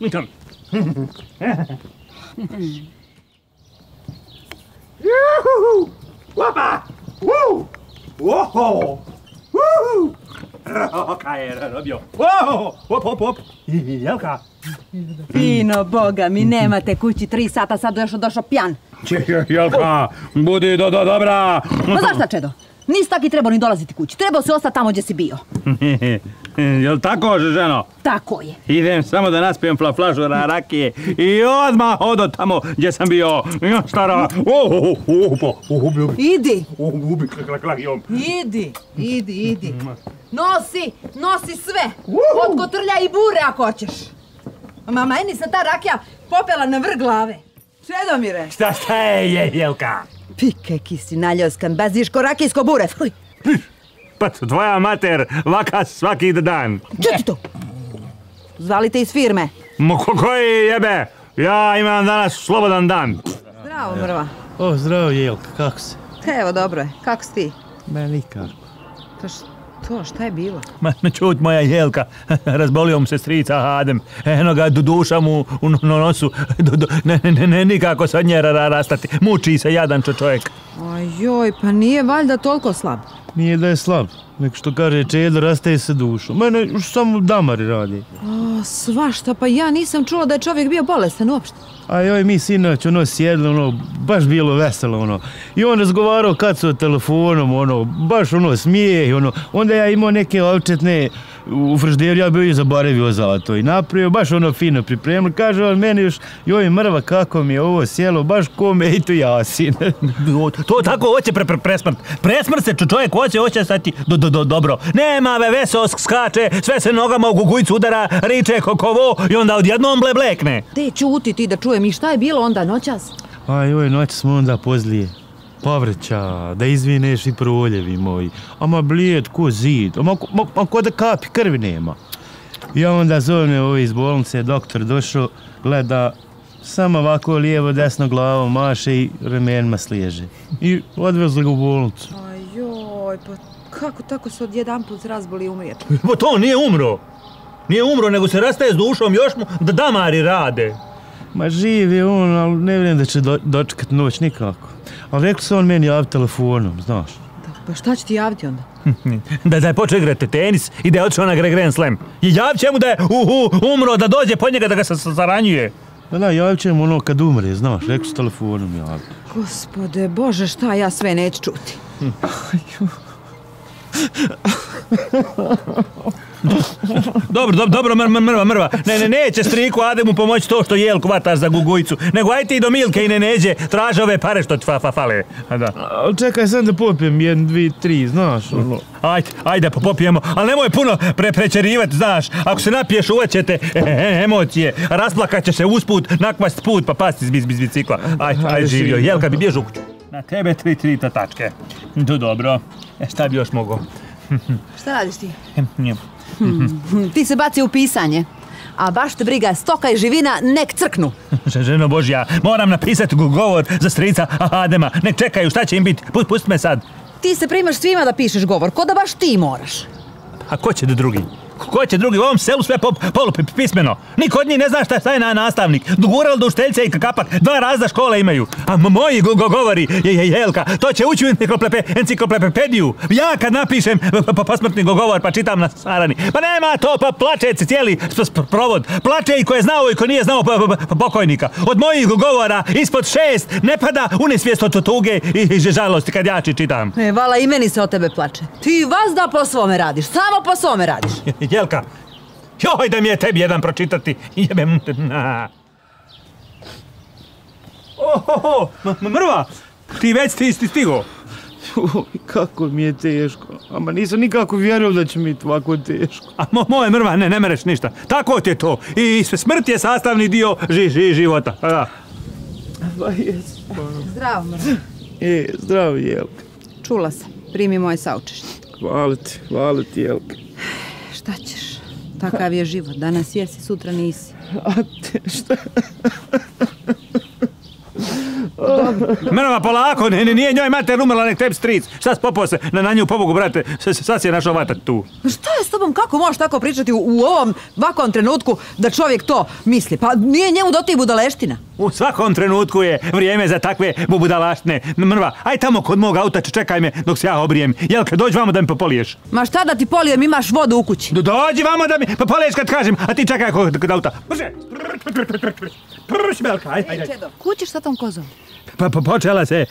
[SPEAKER 2] Juhu! Opa! Woo! Woho! Woo! Kaj je robio? Woho! Op, op, op! Jelka!
[SPEAKER 1] Fino, boga mi, nemate kući tri sata, sad još došao pjan.
[SPEAKER 2] Jelka, budi do, do, dobra!
[SPEAKER 1] Pa znaš šta, Čedo? Nisi taki trebao ni dolaziti kući. Trebao si ostati tamo gdje si bio.
[SPEAKER 2] Jel tako, ženo?
[SPEAKER 4] Tako je.
[SPEAKER 2] Idem samo da naspijem fla flašu rakije i odmah odo tamo gdje sam bio. Ja, stara, ubi,
[SPEAKER 1] Idi,
[SPEAKER 2] ubi, klakijom.
[SPEAKER 1] idi, idi, idi. Nosi, nosi sve. Od kotrlja i bure ako hoćeš. Ma meni se ta rakija popela na vrh glave. Čedomire.
[SPEAKER 2] Šta, šta je, je, Jelka?
[SPEAKER 1] Pike kisi naljoskan, baziško rakijsko bure. Fuj.
[SPEAKER 2] Pa tvoja mater vaka svaki dan.
[SPEAKER 1] Čuti to. Zvali te iz firme.
[SPEAKER 2] Mo koji jebe? Ja imam danas slobodan dan.
[SPEAKER 1] Zdravo, mrva.
[SPEAKER 7] O, zdravo, Jelka, kako si?
[SPEAKER 1] Evo, dobro je. Kako si ti?
[SPEAKER 7] Ma nikako.
[SPEAKER 1] Pa što, šta je bilo?
[SPEAKER 2] Ma čut moja Jelka, razbolio mu se strica Adem. Eno ga duša mu u nosu, ne, ne, ne, nikako se od nje rastati. Muči se jadan čovjek.
[SPEAKER 1] Ajoj, pa nije valjda toliko slab.
[SPEAKER 7] Nije da je slab, nek što kaže Čedo, rastaje se dušom. Mene još samo damari radi.
[SPEAKER 1] O, svašta, pa ja nisam čula da je čovjek bio bolestan uopšte.
[SPEAKER 7] A joj, mi sinoć, ono, sjedli, ono, baš bilo veselo, ono. I on razgovarao kad su telefonom, ono, baš, ono, smije, ono. Onda ja imao neke ovčetne u frižideru, ja bio i zaboravio zlato i napravio, baš ono fino pripremio. Kaže on meni još, joj mrva, kako mi je ovo sjelo, baš ko me i tu jasin.
[SPEAKER 2] To tako hoće pre, pre, presmrt. Presmrt se čovjek hoće, hoće stati do, do, do, dobro. Nema ve, veso skače, sve se nogama u gugujicu udara, riče kokovo i onda odjednom ble blekne.
[SPEAKER 1] Te čuti ti da čujem i šta je bilo onda noćas?
[SPEAKER 7] A joj, noć smo onda pozlije. Povrća, da izvineš i proljevi moji. Ama blijed ko zid, ama, ma, ma ko da kapi krvi nema. I onda zovne ovi iz bolnice, doktor došao, gleda, samo ovako lijevo desno glavo maše i ramenima sliježe. I odvezli ga u bolnicu.
[SPEAKER 1] Ajoj, pa kako tako se odjedanput razboli i umrijet?
[SPEAKER 2] Pa to nije umro. Nije umro, nego se rastaje s dušom, još mu da damari rade.
[SPEAKER 7] Ma živ je on, ali ne vjerujem da će do, dočekat noć nikako. Ali rekli se on meni javi telefonom, znaš.
[SPEAKER 1] Da, pa šta će ti javiti onda?
[SPEAKER 2] Da, da je počeo igrati tenis i da je otišao na Grand Slam. I javit će mu da je uh, uh, umro, da dođe po njega da ga se zaranjuje.
[SPEAKER 7] Da, da, javit će mu ono kad umre, znaš, rekli su telefonom javi.
[SPEAKER 1] Gospode Bože, šta ja sve neću čuti.
[SPEAKER 2] Dobro, dobro, dobro, mrva, mrva, mrva. Ne, ne, neće striku Ademu pomoći to što Jelku vataš za gugujicu, nego aj ti do Milke i ne neđe, traže ove pare što ti fa, fa, fale. Da.
[SPEAKER 7] Ali čekaj sam da popijem, jedan, dvi, tri, znaš, ono.
[SPEAKER 2] Ajde, ajde, popijemo, ali nemoj puno pre, prečerivati, znaš. Ako se napiješ, uvaćete e, e, emocije, rasplakat će se usput, nakvast put, pa pasti iz, iz bicikla. Ajde, ajde, živio. Jelka bi bjež u kuću. Na tebe tri, tri tačke. To dobro. E, šta bi još mogao?
[SPEAKER 1] Šta radiš ti? Hmm, ti se baci u pisanje. A baš te briga, stoka i živina nek crknu.
[SPEAKER 2] Ženo Božja, moram napisati govor za strica Adema. Nek čekaju, šta će im biti? Pust me sad.
[SPEAKER 1] Ti se primaš svima da pišeš govor, ko da baš ti moraš.
[SPEAKER 2] A ko će da drugi? Ko će drugi? U ovom selu sve pop, polu pismeno. Niko od njih ne zna šta je na nastavnik. Dugural do ušteljca i kapak. Dva razda škole imaju. A moji go, go, govori, je, je, Jelka, to će ući u enciklopediju. Ja kad napišem posmrtni govor pa čitam na sarani. Pa nema to, pa plače cijeli provod. Plače i ko je znao i ko nije znao pokojnika. Od mojih govora ispod šest ne pada u nesvijest od tuge i žalosti kad ja čitam.
[SPEAKER 1] E, vala i meni se od tebe plače. Ti vazda po svome radiš, samo po svome radiš.
[SPEAKER 2] Jelka, joj da mi je tebi jedan pročitati. Jebem, na. Ohoho, mrva, ti već ti sti stigo.
[SPEAKER 7] Joj, kako mi je teško. Ama nisam nikako vjerovao da će mi ovako teško.
[SPEAKER 2] A mo, moje mrva, ne, ne mereš ništa. Tako ti je to. I smrt je sastavni dio ži, ži, života. Da.
[SPEAKER 7] Pa jes.
[SPEAKER 1] Zdravo, mrva.
[SPEAKER 7] E, zdravo, Jelka.
[SPEAKER 1] Čula sam, primi moje saučešće.
[SPEAKER 7] Hvala ti, hvala ti, Jelka.
[SPEAKER 1] Šta ćeš? Takav je život. Danas jesi, sutra nisi.
[SPEAKER 7] A te šta?
[SPEAKER 2] Mrva, polako, ne, nije njoj mater umrla, nek tebi stric. Šta si popao se na, na nju pobogu, brate? Sad si je našao vatat tu.
[SPEAKER 1] Šta je s tobom? Kako možeš tako pričati u, u ovom vakom trenutku da čovjek to misli? Pa nije njemu do tih budaleština.
[SPEAKER 2] U svakom trenutku je vrijeme za takve budalaštine. Mrva, aj tamo kod mog auta, čekaj me dok se ja obrijem. Jelka, dođi vamo da mi popoliješ.
[SPEAKER 1] Ma šta da ti polijem, imaš vodu u kući.
[SPEAKER 2] Do, dođi vamo da mi popoliješ kad kažem, a ti čekaj kod, kod auta. Brže! Prš, Belka, aj, aj, aj.
[SPEAKER 1] Čedo, kućiš sa tom kozom?
[SPEAKER 2] Pa, pa počela se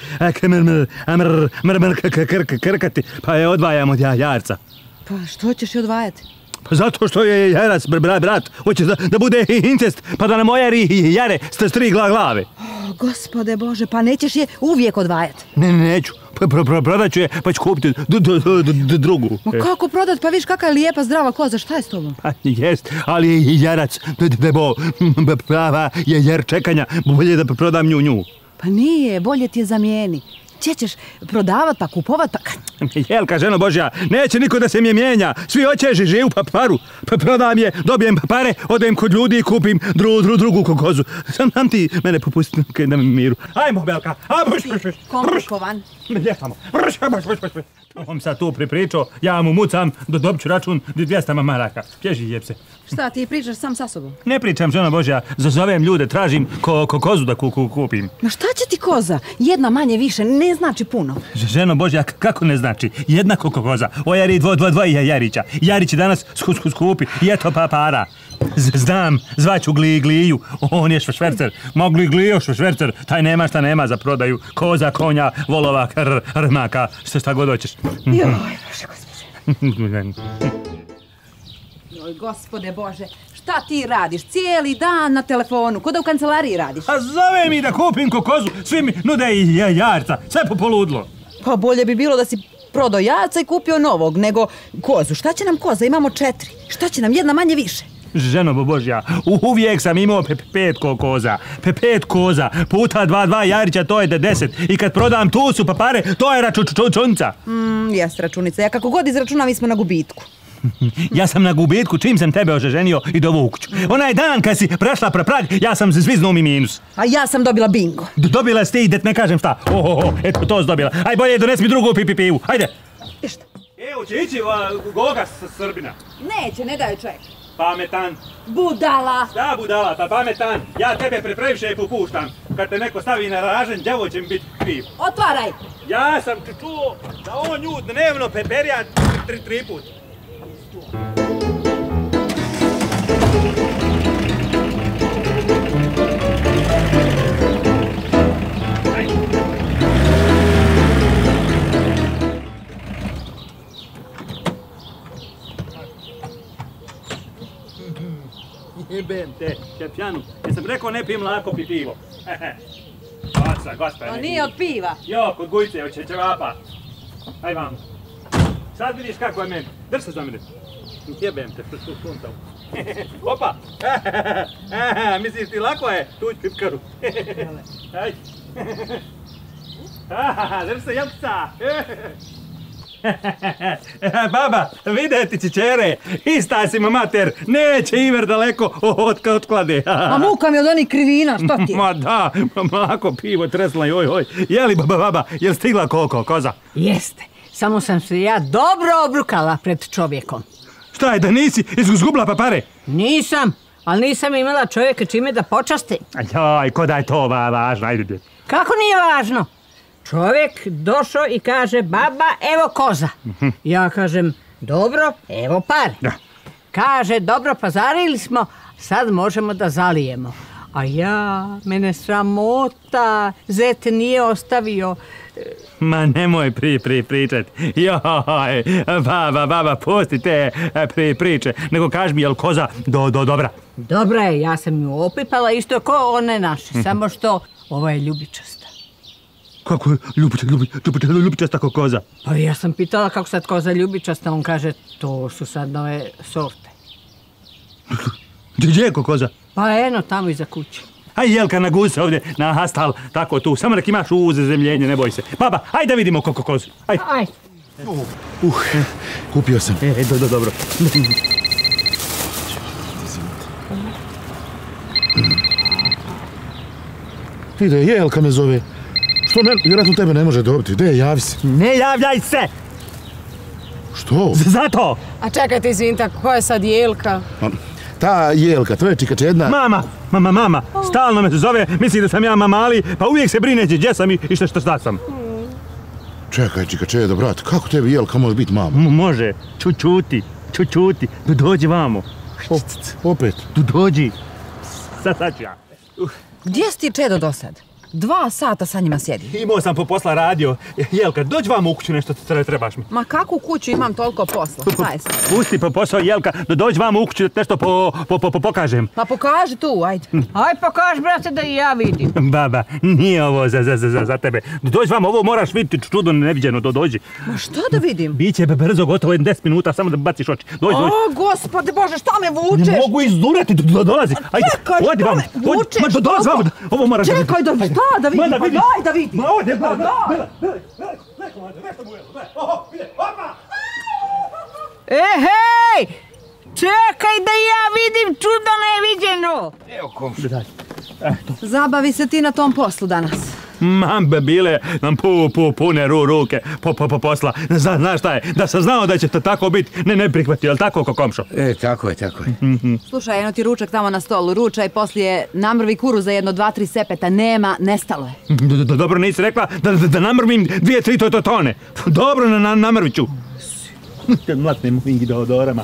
[SPEAKER 2] krkati, pa je odvajam od jarca.
[SPEAKER 1] Pa što ćeš je odvajati?
[SPEAKER 2] Pa zato što je jarac, brat, brat, hoće da, da bude incest, pa da nam ojari jare s tri glave.
[SPEAKER 4] O, gospode Bože, pa nećeš je uvijek odvajati.
[SPEAKER 2] Ne, ne, neću. Pro, pro, prodat ću je, pa ću kupiti d, d, d, d, drugu.
[SPEAKER 4] Ma kako prodat? Pa viš kakva je lijepa, zdrava koza, šta je s tobom?
[SPEAKER 2] Pa jest, ali je jarac, debo, prava je jer čekanja, bolje da prodam nju nju.
[SPEAKER 4] Pa nije, bolje ti je zamijeni. Če ćeš prodavat pa kupovat pa...
[SPEAKER 2] Jelka, ženo Božja, neće niko da se mi mijenja. Svi hoće živu pa paru. Pa prodam je, dobijem pare, odem kod ljudi i kupim dru, dru, drugu kokozu. Sam nam ti mene pupusti da mi miru. Ajmo, Belka. A, buš, buš, buš.
[SPEAKER 4] Komplikovan.
[SPEAKER 2] Ljepamo. Buš, buš, buš, buš. On sad tu pripričao, ja mu mucam, do dobit ću račun dvjesto maraka. Pježi jeb se.
[SPEAKER 4] Šta, ti pričaš sam sa sobom?
[SPEAKER 2] Ne pričam, ženo Božja, zazovem ljude, tražim ko, ko kozu da ku, ku, kupim.
[SPEAKER 4] Ma šta će ti koza? Jedna manje više, ne znači puno.
[SPEAKER 2] Ženo Božja, kako ne znači? Jedna koza. Ojari dvo, dvo, dvoje Jarića. Jarić danas sku, sku, skupi i eto pa para. Z, znam, zvaću gli, gliju. On je švercer. Mogli glio švercer. Taj nema šta nema za prodaju. Koza, konja, volova, kr, rmaka. Šta, šta god hoćeš.
[SPEAKER 4] Joj, Bože, gospode. Joj, gospode Bože, šta ti radiš? Cijeli dan na telefonu, ko da u kancelariji radiš?
[SPEAKER 2] A zove mi da kupim kokozu, svi mi nude i jarca, sve po poludlo.
[SPEAKER 4] Pa bolje bi bilo da si prodao jarca i kupio novog, nego kozu. Šta će nam koza? Imamo četiri. Šta će nam? Jedna manje više.
[SPEAKER 2] Ženo Božja, uvijek sam imao pe, pet koza. Pe, pet koza, puta dva, dva Jarića, to je deset. I kad prodam tu su pa pare, to je računca.
[SPEAKER 4] Mm, jes računica. Ja kako god izračunam, mi smo na gubitku.
[SPEAKER 2] Ja sam na gubitku čim sam tebe oženio i dovuk ću. Onaj dan kad si prešla pre prag, ja sam zviznuo mi minus.
[SPEAKER 4] A ja sam dobila bingo.
[SPEAKER 2] D dobila si ti, det ne kažem šta. Ohoho, eto to si dobila. Aj bolje dones mi drugu pipi pivu. Ajde.
[SPEAKER 4] I šta?
[SPEAKER 2] Evo će ići Goga s Srbina.
[SPEAKER 4] Neće, ne daju čovjek.
[SPEAKER 2] Pametan.
[SPEAKER 4] Budala.
[SPEAKER 2] Da, budala, pa pametan. Ja tebe prepreviše popuštam. Kad te neko stavi na ražen, đavo će mi biti kriv.
[SPEAKER 4] Otvaraj.
[SPEAKER 2] Ja sam čuo da on nju dnevno peperja tri, tri put. Jebem te, Čepjanu, jesam rekao ne pijem lako pi pivo. Oca, gospodine.
[SPEAKER 4] To nije od piva.
[SPEAKER 2] Jo, kod gujce, od čećevapa. Aj vam. Sad vidiš kako je meni. Drž se za mene. Jebem te, puntav. Opa! Misliš ti lako je? Tuć pipkaru. Aj. Drž se, jelkica. Baba, videti će čere, ista si ma mater, neće Iver daleko od otklade.
[SPEAKER 4] A muka mi od onih krivina, što ti je?
[SPEAKER 2] Ma da, mlako pivo tresla, joj, joj. Jeli baba, baba, jel stigla koko, koza?
[SPEAKER 3] Jeste, samo sam se ja dobro obrukala pred čovjekom.
[SPEAKER 2] Šta je, da nisi izgubila pa pare?
[SPEAKER 3] Nisam, ali nisam imala čovjeka čime da počastim.
[SPEAKER 2] Joj, ko da je to va, važno, ajde.
[SPEAKER 3] Kako nije važno? Čovjek došao i kaže, baba, evo koza. Ja kažem, dobro, evo pare.
[SPEAKER 2] Da.
[SPEAKER 3] Kaže, dobro, pazarili smo, sad možemo da zalijemo. A ja, mene sramota, zet nije ostavio.
[SPEAKER 2] Ma nemoj pri, pri, pričat. Joj, baba, baba, pusti te pri, priče. Nego kaži mi, jel koza do, do dobra?
[SPEAKER 3] Dobra je, ja sam ju opipala isto ko one naše, samo što ova je ljubičasta.
[SPEAKER 2] Kako je ljubičasta, ljubičasta, ljubičasta ko koza?
[SPEAKER 3] Pa ja sam pitala kako sad koza ljubičasta, on kaže, to su sad nove sorte.
[SPEAKER 2] Gdje je ko koza?
[SPEAKER 3] Pa eno, tamo iza kuće.
[SPEAKER 2] Aj Jelka, naguzi se ovdje na hastal, tako tu, samo nek imaš uze zemljenje, ne boj se. Baba, ajde da vidimo koliko kozu. Ajde.
[SPEAKER 3] Ajde.
[SPEAKER 7] Uh, kupio sam.
[SPEAKER 2] E, do, do, dobro.
[SPEAKER 7] Ide, Jelka me zove. Što ne, vjerojatno tebe ne može dobiti. Gdje, javi se.
[SPEAKER 2] Ne javljaj se!
[SPEAKER 7] Što?
[SPEAKER 2] Zato!
[SPEAKER 8] A čekajte, izvinite, ko je sad Jelka?
[SPEAKER 7] Ta Jelka, to je čikač jedna...
[SPEAKER 2] Mama, mama, mama, stalno me zove, misli da sam ja mali, pa uvijek se brine gdje sam i šta šta šta sam.
[SPEAKER 7] Čekaj, čikačedo, brat, kako tebi Jelka može biti mama?
[SPEAKER 2] M može, ču čuti, ču čuti, do dođi vamo.
[SPEAKER 7] O, opet?
[SPEAKER 2] Do dođi. Sad sad ću ja. Uh.
[SPEAKER 4] Gdje si ti, Čedo, do sad? Dva sata sa njima sjedi.
[SPEAKER 2] Imao sam po posla radio. Jelka, dođi vam u kuću nešto trebaš mi.
[SPEAKER 4] Ma kakvu kuću imam toliko posla? Šta je sad?
[SPEAKER 2] Pusti po posao, Jelka, dođi vam u kuću nešto po, po, po, po, pokažem.
[SPEAKER 4] Pa pokaži tu, ajde.
[SPEAKER 3] Aj pokaži, brate, da i ja vidim.
[SPEAKER 2] Baba, nije ovo za, za, za, za tebe. Dođi vam, ovo moraš vidjeti čudno neviđeno, do, dođi.
[SPEAKER 4] Ma što da vidim?
[SPEAKER 2] Biće brzo, gotovo je deset minuta, samo da baciš oči. Dođi, dođi.
[SPEAKER 4] O, gospode Bože, šta me vučeš?
[SPEAKER 2] Ne mogu izdurati, do, do, dolazi. Ajde,
[SPEAKER 4] čekaj,
[SPEAKER 2] odi
[SPEAKER 4] što
[SPEAKER 2] vam.
[SPEAKER 4] me vučeš?
[SPEAKER 2] Ma, do, dolazi vam, ovo moraš da
[SPEAKER 4] Čekaj, da, šta da vidim?
[SPEAKER 2] Ma, da
[SPEAKER 4] Pa
[SPEAKER 2] vidiš.
[SPEAKER 4] daj da vidim.
[SPEAKER 2] Ma, ovdje, bela, bela, bela, bela, bela, neko, mlade, nešto mu jelo, bela, oho, vidi, opa!
[SPEAKER 3] E, hej! Čekaj da ja vidim čudo neviđeno!
[SPEAKER 2] Evo, komšu.
[SPEAKER 4] Zabavi se ti na tom poslu danas.
[SPEAKER 2] Mam, bile nam pu, pu, pune ru, ruke po, po, po posla. Zna, znaš šta je, da sam znao da će to tako biti, ne, ne prihvatio, jel tako, ko komšo?
[SPEAKER 6] E, tako je, tako je.
[SPEAKER 4] Slušaj, jedno ti ručak tamo na stolu, ručaj, poslije namrvi kuru za jedno, dva, tri sepeta, nema, nestalo je.
[SPEAKER 2] D- d- Dobro nisi rekla da, da, da namrvim dvije, tri to, to tone. Dobro, na, na, namrvit ću. Te mlatnim ovim gideodorama.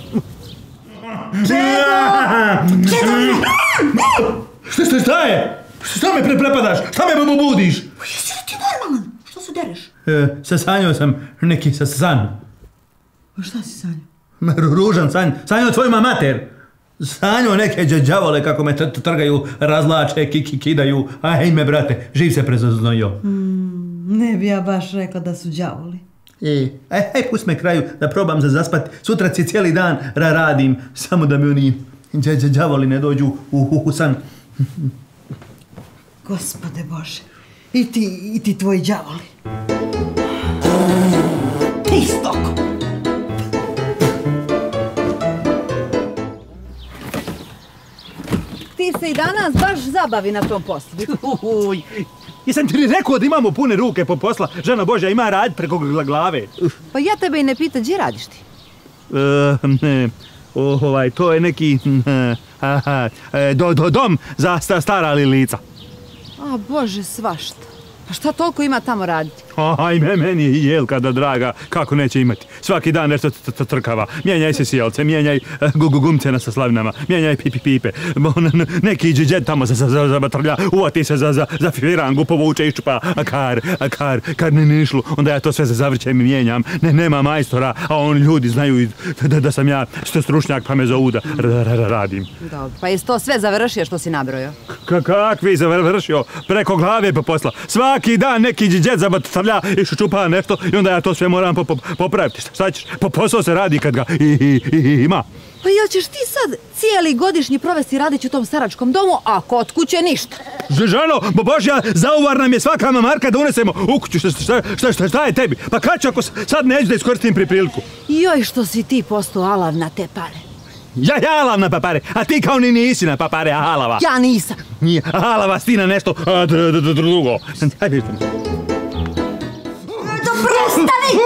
[SPEAKER 2] Šta, šta, šta je? Šta me pre prepadaš? Šta me budiš?
[SPEAKER 1] Jesi li ti normalan? Što se dereš?
[SPEAKER 2] E, sasanjao sam neki sa san.
[SPEAKER 1] A šta si sanjao?
[SPEAKER 2] Ružan sanj. Sanjao tvojima mater. Sanjao neke đavole kako me trgaju, razlače, ki, kidaju. Ajme, brate, živ se prezaznojio.
[SPEAKER 1] Mm, ne bi ja baš rekla da su đavoli.
[SPEAKER 2] E, aj, aj, pust me kraju da probam za zaspat. Sutra ci cijeli dan ra radim, samo da mi oni đavoli ne dođu u, u, u san.
[SPEAKER 1] Gospode Bože, i ti, i ti tvoji đavoli. Ti stoko!
[SPEAKER 4] Ti se i danas baš zabavi na tom poslu.
[SPEAKER 2] Uj, jesam ti rekao da imamo pune ruke po posla? Žena Božja ima rad preko glave.
[SPEAKER 4] Pa ja tebe i ne pita, gdje radiš ti?
[SPEAKER 2] E, ne, ovaj, to je neki aha, do, do, dom za stara lica.
[SPEAKER 4] A Bože, svašta. Pa šta toliko ima tamo raditi?
[SPEAKER 2] Ajme, meni je Jelka da draga, kako neće imati. Svaki dan nešto trkava. Mijenjaj se sjelce, mijenjaj gumce na saslavinama, mijenjaj pipi pipe. Neki džedžed tamo za, za, za batrlja, uvati se za, za, za firangu, povuče, iščupa, a kar, a kar, kar ne nišlu. Onda ja to sve zavrćem i mijenjam. Ne, nema majstora, a oni ljudi znaju da, da sam ja stručnjak pa me zovu da radim.
[SPEAKER 4] Dobro, pa jesi to sve završio što si nabrojao?
[SPEAKER 2] Kakvi završio? Preko glave po posla. Svaki dan neki džedžed za batrlja i šupa nešto i onda ja to sve moram po, po, popraviti. Šta ćeš? Po, posao se radi kad ga i, i, i, ima.
[SPEAKER 4] Pa jel ćeš ti sad cijeli godišnji provesti radići u tom staračkom domu, a kod kuće ništa?
[SPEAKER 2] Ženo, Božja, zauvar nam je svaka marka da unesemo u kuću. Šta, šta, šta, šta, šta je tebi? Pa kad ću ako sad neću da iskoristim priliku?
[SPEAKER 4] Joj, što si ti postao alav na te pare.
[SPEAKER 2] Ja, ja alav na papare, a ti kao ni nisi na papare, a halava.
[SPEAKER 4] Ja nisam.
[SPEAKER 2] Nije, a halava si na nešto a, dr, dr, dr, drugo. Hajde,
[SPEAKER 1] Prestani!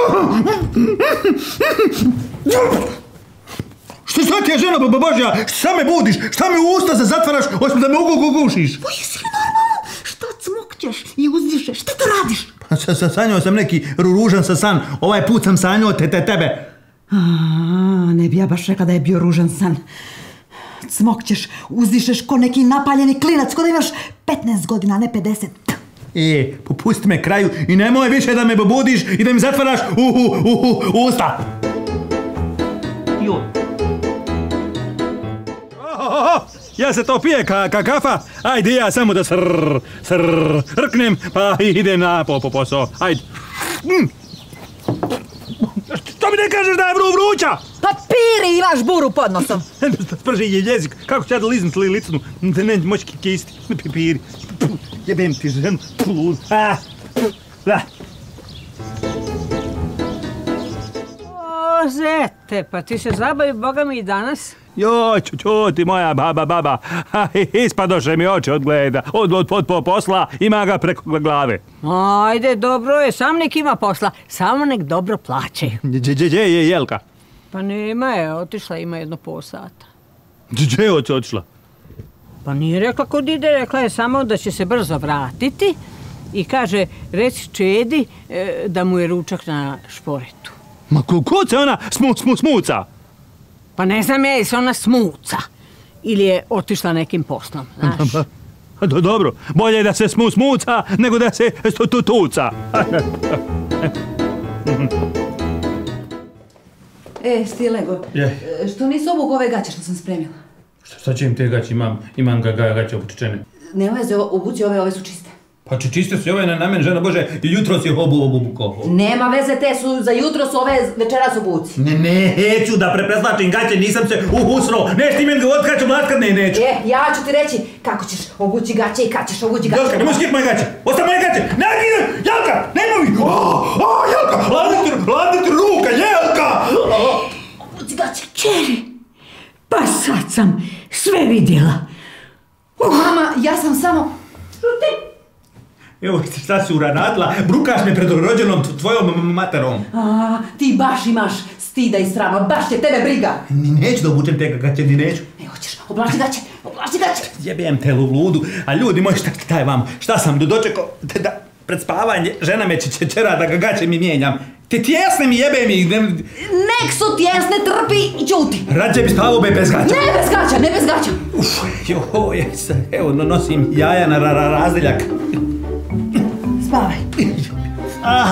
[SPEAKER 2] Što šta ti je, žena Božja? Šta me budiš? Šta me u usta zatvaraš, osim da me ugugušiš?
[SPEAKER 1] Pa jesi li normalan? Šta cmokćeš i uzdišeš? Šta to radiš?
[SPEAKER 2] Pa sa, sa, sanjao sam neki ružan sa san. Ovaj put sam sanjao te, te tebe.
[SPEAKER 1] A, ne bi ja baš rekla da je bio ružan san. Cmokćeš, uzdišeš ko neki napaljeni klinac, ko da imaš petnaest godina, a ne pedeset.
[SPEAKER 2] E, popusti me kraju i nemoj više da me budiš i da mi zatvaraš u, u, u, u usta. Jo. Oh, ja se to pije ka, ka kafa. Ajde ja samo da srr, srr, rknem pa idem na po, po posao. Ajde. Mm. Što mi ne kažeš da je vru vruća?
[SPEAKER 4] Papiri imaš buru pod nosom.
[SPEAKER 2] Sprži je jezik. Kako ću ja da liznut li licnu? Da ne moći kisti. Papiri. Jebem ti ženu. Ah. Da.
[SPEAKER 3] O, zete, pa ti se zabavi Boga mi i danas.
[SPEAKER 2] Joj, čuti moja baba, baba. Ispadoše mi oči od gleda. Od, od, od, od posla ima ga preko glave.
[SPEAKER 3] Ajde, dobro je, sam nek ima posla, samo nek dobro plaćaju.
[SPEAKER 2] Gdje je Jelka?
[SPEAKER 3] Pa nema je, otišla ima jedno pol sata.
[SPEAKER 2] Gdje je otišla?
[SPEAKER 3] Pa nije rekla kod ide, rekla je samo da će se brzo vratiti i kaže, reci Čedi e, da mu je ručak na šporetu.
[SPEAKER 2] Ma kod se ona smu, smu, smuca?
[SPEAKER 3] Pa ne znam ja, je se ona smuca ili je otišla nekim poslom, znaš.
[SPEAKER 2] Do, dobro, bolje je da se smu smuca nego da se tu, tu, tuca.
[SPEAKER 1] E, Stilego,
[SPEAKER 2] Je.
[SPEAKER 1] što nisi obuk ove gaće što sam spremila?
[SPEAKER 2] Šta, šta će im te gaće? Imam, imam ga, ga, gaće obučene.
[SPEAKER 1] Ne veze, obuci ove, ove su čiste.
[SPEAKER 2] Pa či čiste su ove na, na meni, žena Bože, i jutro si obu obukao.
[SPEAKER 1] Nema veze, te su za jutro su ove večeras obuci.
[SPEAKER 2] Ne, neću da prepreslačim gaće, nisam se uhusro. Neš ti meni govorit kad ću mlatkat, ne, neću.
[SPEAKER 1] E, ja ću ti reći kako ćeš obući gaće i kad ćeš obući gaće.
[SPEAKER 2] Jelka, nemoj skit moje gaće, ostav moje gaće, ne gidem, Jelka, nemoj mi. O, Jelka, hladni ti, hladni ti ruka, Jelka.
[SPEAKER 1] Obuci gaće.
[SPEAKER 3] Čeri, pa sad sam sve vidjela.
[SPEAKER 1] Mama, ja sam samo... Šuti!
[SPEAKER 2] Evo, šta si uranatila, brukaš me pred rođenom tvojom materom.
[SPEAKER 1] A, ti baš imaš stida i srama, baš je tebe briga.
[SPEAKER 2] Ni neću da obučem te gaće, ni neću.
[SPEAKER 1] E, hoćeš, oblači gaće, oblači gaće.
[SPEAKER 2] Jebem te ludu, a ljudi moji, šta taj vam, šta sam dočekao, da pred spavanje žena me će čera da ga gaće mi mijenjam. Te tjesne mi jebe mi. Ne...
[SPEAKER 1] Nek su tjesne, trpi i ćuti.
[SPEAKER 2] Rađe bi spavao be bez gaća.
[SPEAKER 1] Ne bez gaća, ne bez gaća.
[SPEAKER 2] Uf, jo, jes, evo, nosim jaja na ra, ra, razdeljak.
[SPEAKER 1] Spavaj.
[SPEAKER 2] Ah.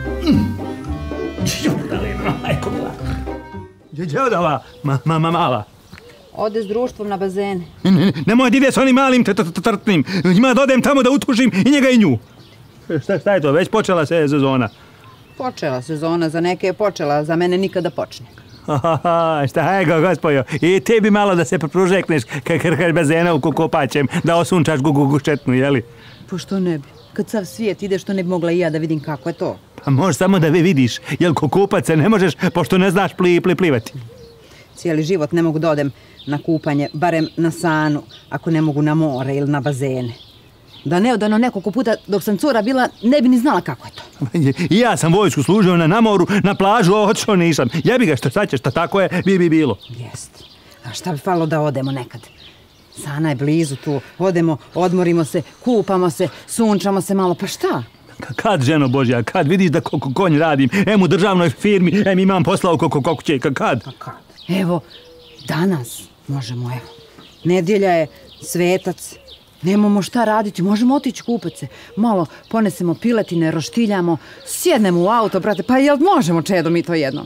[SPEAKER 2] Jo, dalino, majko mila. Gdje od ova ma, ma, ma, mala?
[SPEAKER 1] Ode s društvom na bazene.
[SPEAKER 2] Ne, ne, nemoj da ide s onim malim trtnim. Ima da odem tamo da utužim i njega i nju. Šta, šta je to, već počela se sezona?
[SPEAKER 1] Počela sezona, za neke je počela, za mene nikada počne.
[SPEAKER 2] Aha, šta je go, gospojo, i ti bi malo da se prožekneš krhaj bazena u kopačem, da osunčaš gugu gušetnu, jeli?
[SPEAKER 1] Pa što ne bi? Kad sav svijet ide, što ne bi mogla i ja da vidim kako je to?
[SPEAKER 2] Pa možeš samo da vi vidiš, jel ko kupat se ne možeš, pošto ne znaš pli, pli, plivati.
[SPEAKER 1] Cijeli život ne mogu da odem na kupanje, barem na sanu, ako ne mogu na more ili na bazene. Da neodano nekoliko puta dok sam cura bila, ne bi ni znala kako je to.
[SPEAKER 2] I ja sam vojsku služio na namoru, na plažu, otišao nisam. Jebi ga, što sad ćeš, šta tako je, bi bi bilo.
[SPEAKER 1] Jest. A šta bi falilo da odemo nekad? Sana je blizu tu, odemo, odmorimo se, kupamo se, sunčamo se malo, pa šta?
[SPEAKER 2] Kad, ženo Božja, kad vidiš da ko, ko, konj radim, em u državnoj firmi, em imam posla u kako kuće, kad?
[SPEAKER 1] Pa kad? Evo, danas možemo, evo. Nedjelja je, svetac, nemamo šta raditi, možemo otići kupat se. Malo ponesemo piletine, roštiljamo, sjednemo u auto, brate, pa jel možemo, Čedo, mi to jedno?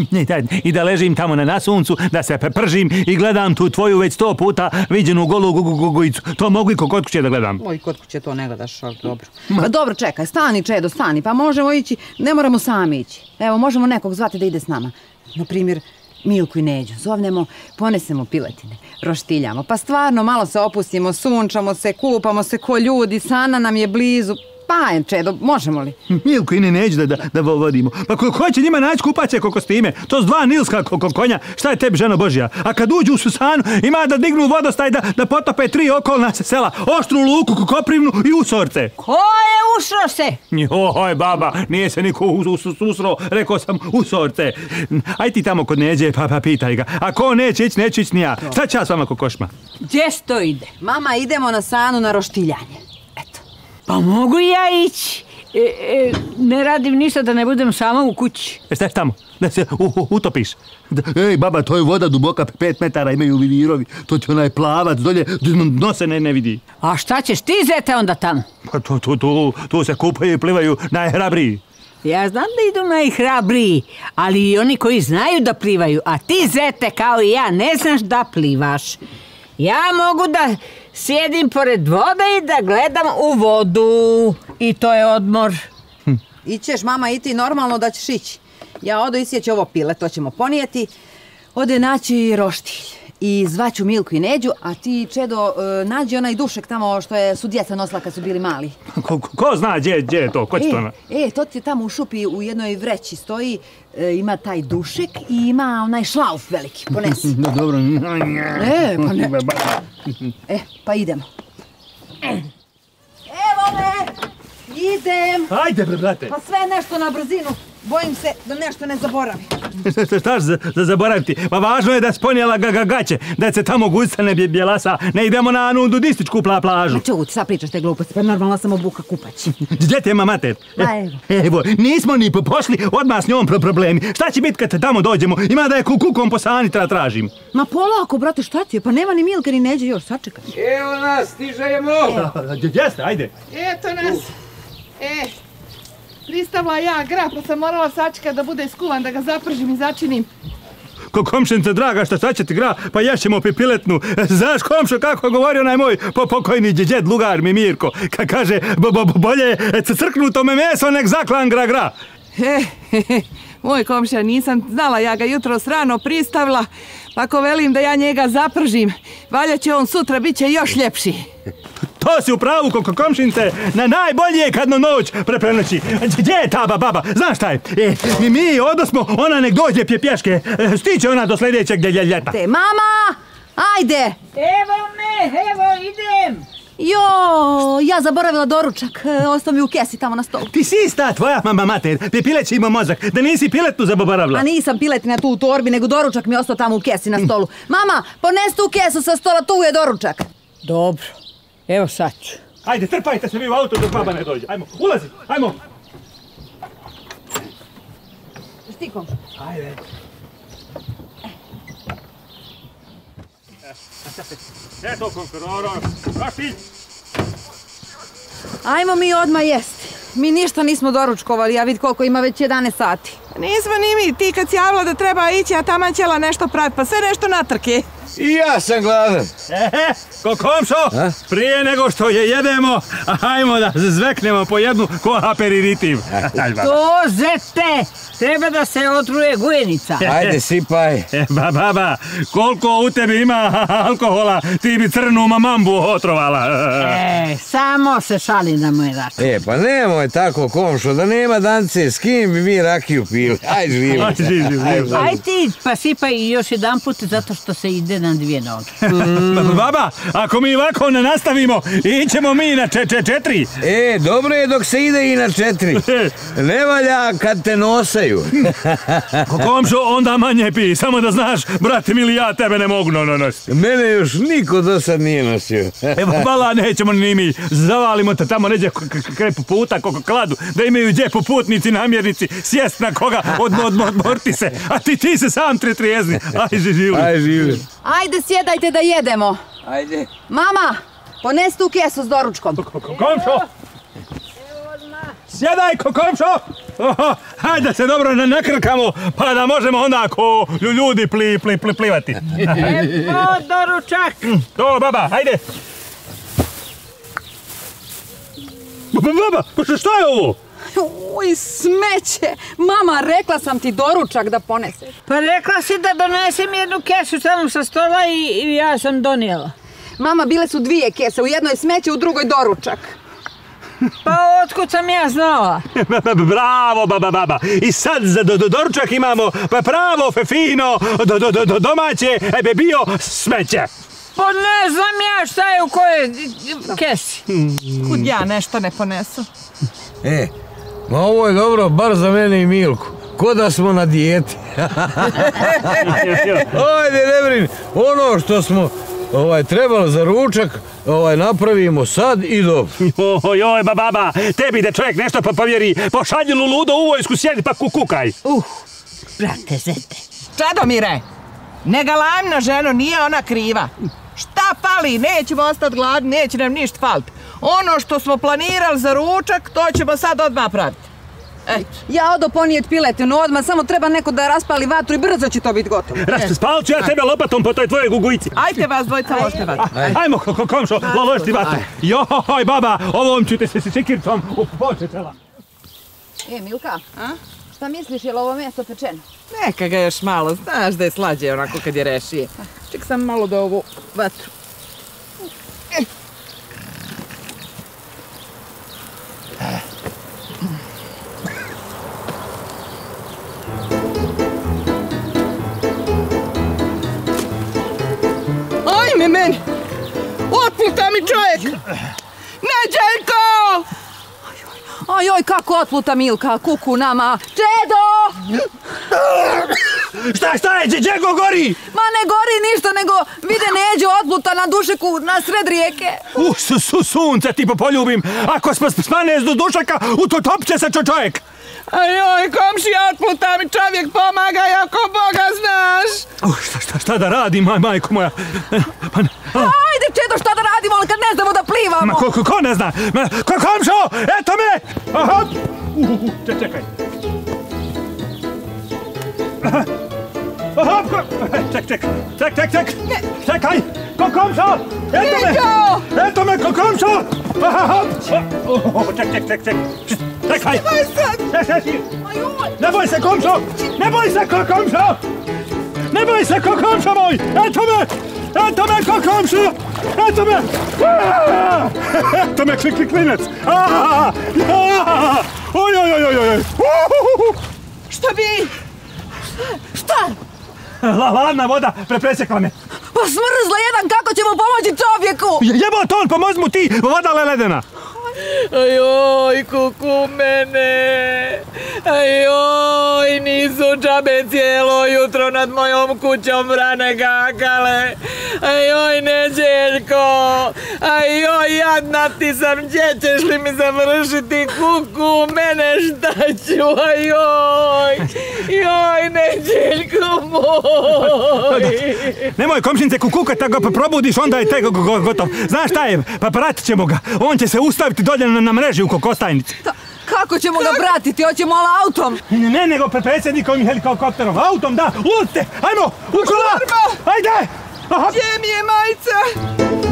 [SPEAKER 2] I da ležim tamo na nasuncu, da se pržim i gledam tu tvoju već sto puta viđenu golu gugugujicu. To mogu i kod kuće da gledam.
[SPEAKER 1] Oj, kod kuće to ne gledaš, ali dobro. Pa dobro, čekaj, stani, Čedo, stani, pa možemo ići, ne moramo sami ići. Evo, možemo nekog zvati da ide s nama. Naprimjer, Milku i Neđu zovnemo, ponesemo piletine, roštiljamo, pa stvarno malo se opustimo, sunčamo se, kupamo se ko ljudi, Sana nam je blizu. Pa, Čedo, možemo li?
[SPEAKER 2] Milku i ne neću da, da, da vodimo. Pa ko, ko će njima naći kupaće ko kostime? To su dva nilska ko, ko, konja. Šta je tebi, ženo Božja? A kad uđu u Susanu, ima da dignu vodostaj da, da potope tri okolna sela. Oštru luku, Koprivnu i Usorce.
[SPEAKER 3] Ko je ušro se?
[SPEAKER 2] Joj, baba, nije se niko usro, rekao sam Usorce. Aj ti tamo kod Neđe, pa, pa pitaj ga. A ko neće ići, neće ići ni ja. Šta će ja s vama kokošma?
[SPEAKER 3] Gdje to ide?
[SPEAKER 1] Mama, idemo na Sanu na roštiljanje.
[SPEAKER 3] Pa mogu ja ići. E, e, ne radim ništa da ne budem sama u kući.
[SPEAKER 2] E, staješ tamo, da se u, u, utopiš. Da, ej, baba, to je voda duboka, pet metara imaju virovi. To ti onaj plavac dolje, dno se ne, ne vidi.
[SPEAKER 3] A šta ćeš ti, zete, onda tamo?
[SPEAKER 2] Pa tu, tu, tu, tu se kupaju i plivaju najhrabriji.
[SPEAKER 3] Ja znam da idu najhrabriji, ali i oni koji znaju da plivaju. A ti, zete, kao i ja, ne znaš da plivaš. Ja mogu da sjedim pored vode i da gledam u vodu. I to je odmor.
[SPEAKER 1] Hm. Ićeš, mama, i ti normalno da ćeš ići. Ja odo isjeći ovo pile, to ćemo ponijeti. Ode naći roštilj. I zvaću Milku i Neđu, a ti, Čedo, nađi onaj dušek tamo što je su djeca nosila kad su bili mali.
[SPEAKER 2] Ko, ko zna gdje, gdje je to? Ko će
[SPEAKER 1] e,
[SPEAKER 2] to na...
[SPEAKER 1] E, to ti je tamo u šupi u jednoj vreći stoji, e, ima taj dušek i ima onaj šlauf veliki, ponesi.
[SPEAKER 2] Dobro.
[SPEAKER 1] E, pa ne. E, pa idemo. Evo me, idem.
[SPEAKER 2] Ajde, bre, brate.
[SPEAKER 1] Pa sve nešto na brzinu. Bojim se da nešto ne zaboravim.
[SPEAKER 2] Štaš za, za zaboraviti? Pa važno je da sponijela ga, ga, gaće, da se tamo gustane bje, bjelasa, ne idemo na nudističku pla, plažu.
[SPEAKER 1] Čuti, sad pričaš te gluposti, pa normalno sam obuka kupać.
[SPEAKER 2] Gdje te ima mater?
[SPEAKER 1] Pa evo.
[SPEAKER 2] Evo, nismo ni pošli, odmah s njom pro problemi. Šta će biti kad tamo dođemo? Ima da je kukukom po sani tra tražim.
[SPEAKER 1] Ma polako, brate, šta ti je? Pa nema ni Milka ni Neđe još, sačekaj.
[SPEAKER 6] Evo nas, stižemo.
[SPEAKER 2] Gdje ste, ajde.
[SPEAKER 8] Eto nas. E, pristavila ja grah, pa sam morala sačekati da bude skuvan, da ga zapržim i začinim.
[SPEAKER 2] Ko komšinca draga, šta sad će ti gra, pa ješćemo pipiletnu. Znaš komšo kako govori onaj moj po, pokojni džed lugar mi Mirko, ka kaže bo, bo, bolje crknuto me meso nek zaklan gra gra.
[SPEAKER 8] He, he, he, moj komšija, nisam znala, ja ga jutros rano pristavila, pa ako velim da ja njega zapržim, valja će on sutra, bit će još ljepši.
[SPEAKER 2] To si u pravu, ko komšince, na najbolje kad na noć preprenoći. Gdje je ta baba? Znaš šta je? E, mi, mi odnosmo, ona nek dođe pje pješke, stiće ona do sljedećeg ljeta.
[SPEAKER 1] Te, mama, ajde.
[SPEAKER 3] Evo me, evo idem.
[SPEAKER 1] Jo, ja zaboravila doručak, ostao mi u kesi tamo na stolu.
[SPEAKER 2] Ti si ista tvoja mama mater, pileći ima mozak, da nisi piletu zaboravila.
[SPEAKER 1] A nisam piletina tu u torbi, nego doručak mi ostao tamo u kesi na stolu. Mama, ponesi tu kesu sa stola, tu je doručak.
[SPEAKER 3] Dobro, evo sad ću.
[SPEAKER 2] Ajde, trpajte se vi u auto dok baba ne dođe. Ajmo, ulazi, ajmo.
[SPEAKER 1] Stikom.
[SPEAKER 2] Ajde. Eto, konkuroro, rašti.
[SPEAKER 1] Ajmo mi odmah jesti. Mi ništa nismo doručkovali, ja vid koliko ima već jedanaest sati.
[SPEAKER 8] Nismo ni mi, ti kad si javila da treba ići, a taman ćela nešto praviti, pa sve nešto natrke.
[SPEAKER 6] I ja sam gladan.
[SPEAKER 2] Ehe, ko komšo, prije nego što je jedemo, ajmo da zveknemo po jednu ko aperitiv.
[SPEAKER 3] To zete, treba da se otruje gujenica.
[SPEAKER 6] Ajde, sipaj.
[SPEAKER 2] E, ba, baba, koliko u tebi ima alkohola, ti bi crnu mamambu otrovala.
[SPEAKER 3] E, samo se šali na moj rak.
[SPEAKER 6] E, pa nemoj tako, komšo, da nema dance, s kim bi mi rakiju pili. Ajde, živimo.
[SPEAKER 2] Ajde, živimo.
[SPEAKER 3] Aj ti, pa sipaj još jedan put zato što se ide na dvije noge.
[SPEAKER 2] Baba, ako mi ovako ne nastavimo, ićemo mi na če, če, četiri.
[SPEAKER 6] E, dobro je dok se ide i na četiri. Ne valja kad te nosaju.
[SPEAKER 2] Komšo, onda manje pi, samo da znaš, brate mili, ja tebe ne mogu no, no, nositi.
[SPEAKER 6] Mene još niko do sad nije nosio.
[SPEAKER 2] Evo, vala, nećemo ni mi, zavalimo te tamo neđe krepu puta, kako kladu, da imaju gdje poputnici, namjernici, sjest na koga, odmorti se, a ti, ti se sam tri trijezni. Aj, živili.
[SPEAKER 6] Aj, živili.
[SPEAKER 1] Ajde, sjedajte da jedemo.
[SPEAKER 6] Ajde.
[SPEAKER 1] Mama, ponesi tu kesu s doručkom.
[SPEAKER 2] Komšo! Sjedaj, ko komšo! Oho, hajde se dobro nakrkamo, pa da možemo onda ko ljudi pli, pli, pli, plivati.
[SPEAKER 3] Evo doručak.
[SPEAKER 2] To, baba, hajde! Baba, pa šta je ovo?
[SPEAKER 1] Uj, smeće. Mama, rekla sam ti doručak da poneseš.
[SPEAKER 3] Pa rekla si da donesem jednu kesu samo sa stola i, i ja sam donijela.
[SPEAKER 1] Mama, bile su dvije kese, u jednoj smeće, u drugoj doručak.
[SPEAKER 3] Pa otkud sam ja znala?
[SPEAKER 2] Bravo, baba, baba. I sad za do, do, doručak imamo pa pravo, fino, do, do, do, domaće, ebe bio smeće.
[SPEAKER 3] Pa ne znam ja šta je u kojoj kesi.
[SPEAKER 8] Kud ja nešto ne ponesu.
[SPEAKER 6] E, ma ovo je dobro, bar za mene i Milku. Ko da smo na dijeti. Ajde, ne brini, ono što smo ovaj, trebalo za ručak, ovaj, napravimo sad i dobro.
[SPEAKER 2] Joj, joj, baba, tebi da čovjek nešto pa povjeri, pošalji ludo u vojsku, sjedi pa kukukaj.
[SPEAKER 3] Uh, brate, zete.
[SPEAKER 8] Čedomire, ne galam na ženu, nije ona kriva. Šta fali, nećemo ostati gladni, neće nam ništa faliti. Ono što smo planirali za ručak, to ćemo sad odmah praviti. Eto.
[SPEAKER 1] Ja odo ponijet piletinu odmah, samo treba neko da raspali vatru i brzo će to biti gotovo.
[SPEAKER 2] Raste, spalit ću ja tebe lopatom po toj tvojoj gugujici.
[SPEAKER 8] Ajde vas dvojica, ložite vatru.
[SPEAKER 2] Ajmo, komšo, ložiti vatru. Joj, baba, ovom ću te se čekircom u početela.
[SPEAKER 1] E, Milka, a? Šta misliš, je li ovo meso pečeno?
[SPEAKER 8] Neka ga još malo, znaš da je slađe onako kad je rešije. Ček sam malo da ovu vatru. E. Ajme meni! Otputa mi čovjek! Neđeljko!
[SPEAKER 1] Ajoj, kako otpluta Milka, kuku nama. Čedo!
[SPEAKER 2] Šta, šta je, Đego gori?
[SPEAKER 1] Ma ne gori ništa, nego vide Neđo otpluta na dušeku na sred rijeke.
[SPEAKER 2] U, su, su, sunce ti poljubim. Ako sp spane do dušaka, utopit će se čovjek.
[SPEAKER 8] Ajoj, komšija otpluta mi čovjek, pomagaj ako Boga znaš.
[SPEAKER 2] Uh, šta, šta, šta da radim, maj, majko moja? Pa,
[SPEAKER 1] a... Ajde, Čedo, šta da radimo, ali kad ne znamo da plivamo?
[SPEAKER 2] Ma, ko, ko, ko ne zna? Ma, ko, komšo, eto me! Aha! Uh, uh, uh, čekaj. Aha! Aha! Ček, ček, ček, ček, ček! Čekaj! Ko, komšo! Eto me! Eto me, ko, komšo! Aha! Ček, ček, ček, ček! Čekaj! Ne boj se, komšo! Ne boj se, ko, komšo! Ne boj se, ko, komšo moj! Eto me! Eto me, ko, komšo! Eto me! Eto me, klik, klik, klinec! Oj, oj, oj, oj, oj!
[SPEAKER 8] Šta bi?
[SPEAKER 1] Šta?
[SPEAKER 2] Ladna voda prepresekla me.
[SPEAKER 1] Pa smrzla jedan, kako ćemo pomoći čovjeku?
[SPEAKER 2] Jebo to on, pomozi mu ti, voda le ledena.
[SPEAKER 8] Ajoj, kuku mene. Ajoj, nisu džabe cijelo jutro nad mojom kućom vrane gakale. Ajoj, Neđeljko. Ajoj, jadna ti sam, gdje ćeš li mi završiti, kuku mene, šta ću, ajoj. Joj, Neđeljko moj.
[SPEAKER 2] Nemoj, komšinice, kukukat, tako pa probudiš, onda je te gotov. Znaš šta je, pa pratit ćemo ga. On će se ustaviti dolje na mreži u kokostajnici.
[SPEAKER 1] Kako ćemo ga pratiti? Hoćemo li autom?
[SPEAKER 2] Ne, nego predsjednikom helikopterom. Autom, da, ulazite, ajmo, u kola! Ajde!
[SPEAKER 8] Gdje mi je majica?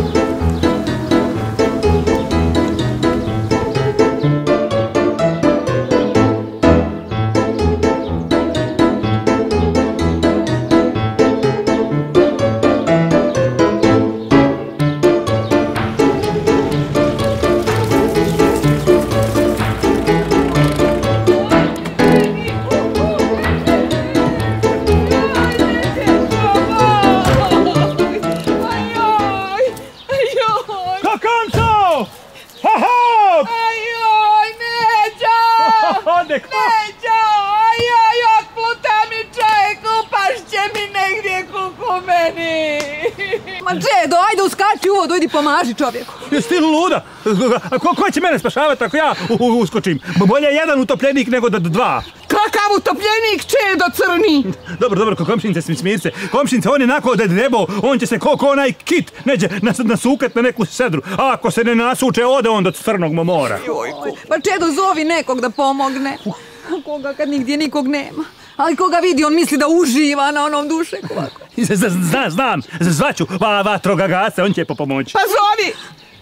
[SPEAKER 8] Neđo, ajoj, otpluta mi čovjek, upašće mi negdje, kuku meni.
[SPEAKER 1] Ma Čedo, ajde uskači u vodu, idi pomaži čovjeku.
[SPEAKER 2] Jesi ti luda? Ko, ko će mene spašavati ako ja uskočim? Bolje je jedan utopljenik nego da dva.
[SPEAKER 8] Kakav utopljenik, Čedo crni?
[SPEAKER 2] Dobro, dobro, komšinice, smir se. Komšinice, on je nako da je debao, on će se ko, ko onaj kit neđe nasukat na neku sedru. A ako se ne nasuče, ode on do Crnog mora.
[SPEAKER 1] Pa Čedo, zovi nekog da pomogne. Koga kad nigdje nikog nema. Ali koga vidi, on misli da uživa na onom dušeku.
[SPEAKER 2] Znam, znam, zvaću vatrogasca, on će pomoći.
[SPEAKER 8] Pa zovi!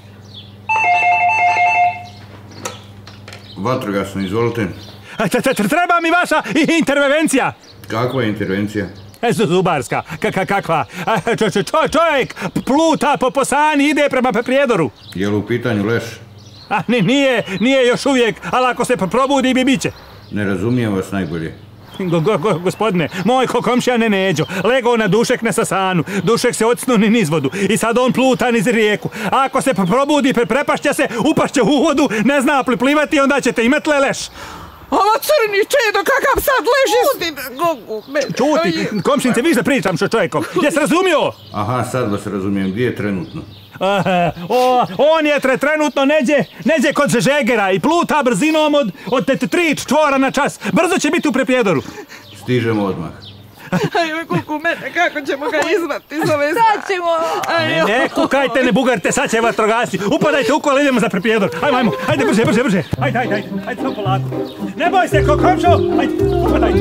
[SPEAKER 9] Vatrogasno, izvolite.
[SPEAKER 2] Treba mi vaša intervencija.
[SPEAKER 9] Kakva je intervencija?
[SPEAKER 2] Zubarska, kakva. Čovjek pluta po posani, ide prema Prijedoru.
[SPEAKER 9] Je li u pitanju leš?
[SPEAKER 2] Nije, nije još uvijek, ali ako se probudi bi biće.
[SPEAKER 9] Ne razumijem vas najbolje.
[SPEAKER 2] Gospodine, moj komšija ne Neđo, legao na Dušek na Sasanu, Dušek se odsnu ni niz vodu i sad on pluta niz rijeku. A ako se probudi, prepašće se, upašće u vodu, ne zna plivati, onda ćete imati leš.
[SPEAKER 8] Ovo crni Čedo, kakav sad leži?
[SPEAKER 2] Čuti, komšinice, viš da pričam što čovjekom. Jes razumio?
[SPEAKER 9] Aha, sad vas razumijem, gdje je trenutno?
[SPEAKER 2] Aha, o, on je tre, trenutno neđe, neđe kod Žegera i pluta brzinom od, od tri čtvora na čas. Brzo će biti u Prijedoru.
[SPEAKER 9] Stižemo odmah.
[SPEAKER 8] Ajoj, kuku mene, kako ćemo ga izvati iz ove
[SPEAKER 1] sad ćemo.
[SPEAKER 2] Ne, ne kukajte, ne bugarite, sad će vatrogasci. Upadajte u kola, idemo za Prijedor. Ajmo, ajmo, ajde brže, brže, brže. Ajde, ajde, ajde, ajde, samo polako. Ne boj se, komšo, ajde, upadajte.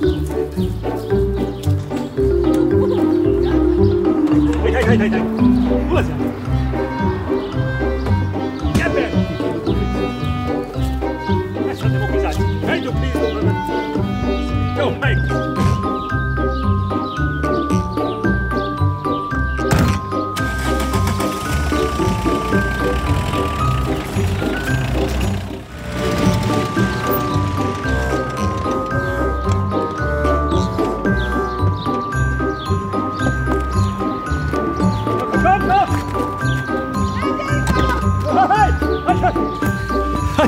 [SPEAKER 2] Ajde, ajde, ajde, ajde. Ulazi. Jebe! Ne, sad ne mogu izaći. Ajde u pizdu. Evo, ajde.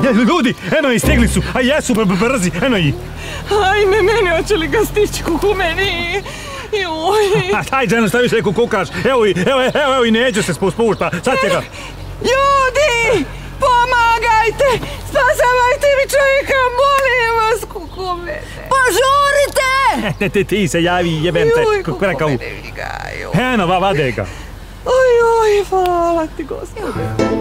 [SPEAKER 2] Ljudi, eno i stigli su, a jesu brzi, eno i.
[SPEAKER 8] Ajme, mene, hoće li ga stići kukumeni? Joj.
[SPEAKER 2] A taj žena, šta više kukaš? Evo i, evo, evo, evo i neđe se spušta, sad će ga.
[SPEAKER 8] Ljudi, pomagajte, spasavajte mi čovjeka, molim vas, kukumene.
[SPEAKER 1] Požurite!
[SPEAKER 2] Ti, ti, ti se javi, jebem te, kako rekao. Eno, va, vade ga.
[SPEAKER 8] Oj, oj, hvala ti, Gospode.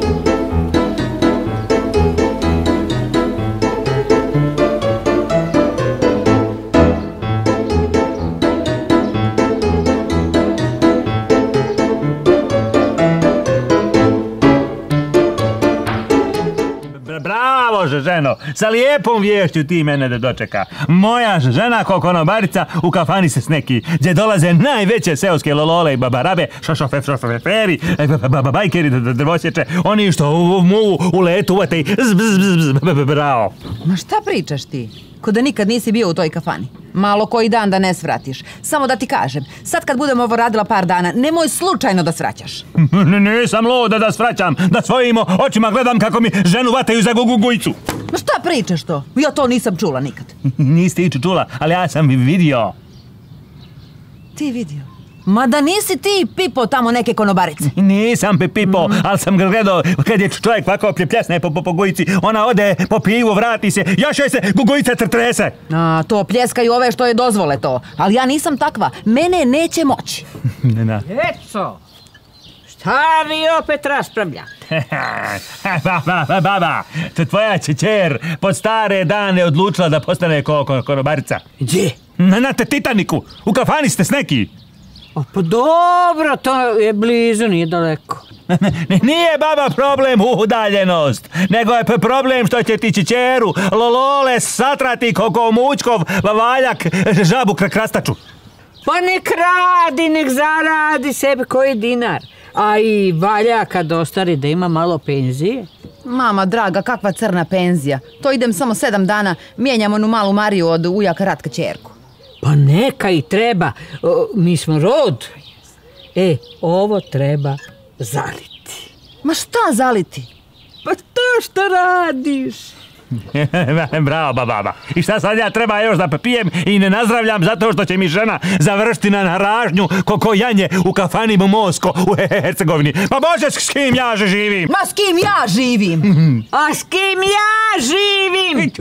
[SPEAKER 2] Bravo, ženo, sa lijepom viješću ti mene da dočeka. Moja žena ko konobarica u kafani se sneki, gdje dolaze najveće seoske lolole i babarabe, šošofeferi, babajkeri, drvosječe, oni što mu u letu uvate i bravo.
[SPEAKER 1] Ma šta pričaš ti? Ko da nikad nisi bio u toj kafani. Malo koji dan da ne svratiš. Samo da ti kažem, sad kad budem ovo radila par dana, nemoj slučajno da svraćaš.
[SPEAKER 2] Nisam luda da svraćam, da svojim očima gledam kako mi ženu vataju za gugugujicu.
[SPEAKER 1] Ma šta pričaš to? Ja to nisam čula nikad.
[SPEAKER 2] Niste ići čula, ali ja sam vidio.
[SPEAKER 1] Ti vidio? Ma da nisi ti pipo tamo neke konobarice.
[SPEAKER 2] Nisam pipo, mm. ali sam gledao kad je čovjek ovako pljesne po, po, po gujici, ona ode po pivu, vrati se, još joj se gugujica trese.
[SPEAKER 1] A, to pljeskaju ove što je dozvole to, ali ja nisam takva, mene neće moći.
[SPEAKER 3] Eco, šta vi opet raspravljate?
[SPEAKER 2] Baba, baba, tvoja čećer pod stare dane odlučila da postane ko, ko, konobarica.
[SPEAKER 3] Gdje?
[SPEAKER 2] Na, na te Titaniku, u kafani ste s neki.
[SPEAKER 3] O, pa dobro, to je blizu, nije daleko.
[SPEAKER 2] Nije, baba, problem udaljenost, nego je problem što će ti čičeru lolole satrati koko mučkov valjak žabu krastaču.
[SPEAKER 3] Pa nek radi, nek zaradi sebi koji dinar. A i valja kad ostari da ima malo penzije.
[SPEAKER 1] Mama draga, kakva crna penzija. To idem samo sedam dana, mijenjam onu malu Mariju od ujaka Ratka ćerku.
[SPEAKER 3] Pa neka i treba, o, mi smo rod. E, ovo treba zaliti.
[SPEAKER 1] Ma šta zaliti?
[SPEAKER 3] Pa to što radiš.
[SPEAKER 2] Bravo, baba. I šta sad ja treba još da pijem i ne nazdravljam zato što će mi žena završiti na naražnju ko janje u kafani Mosko u Hercegovini. Pa bože, s kim ja živim?
[SPEAKER 1] Ma s kim ja živim?
[SPEAKER 3] A s kim ja živim?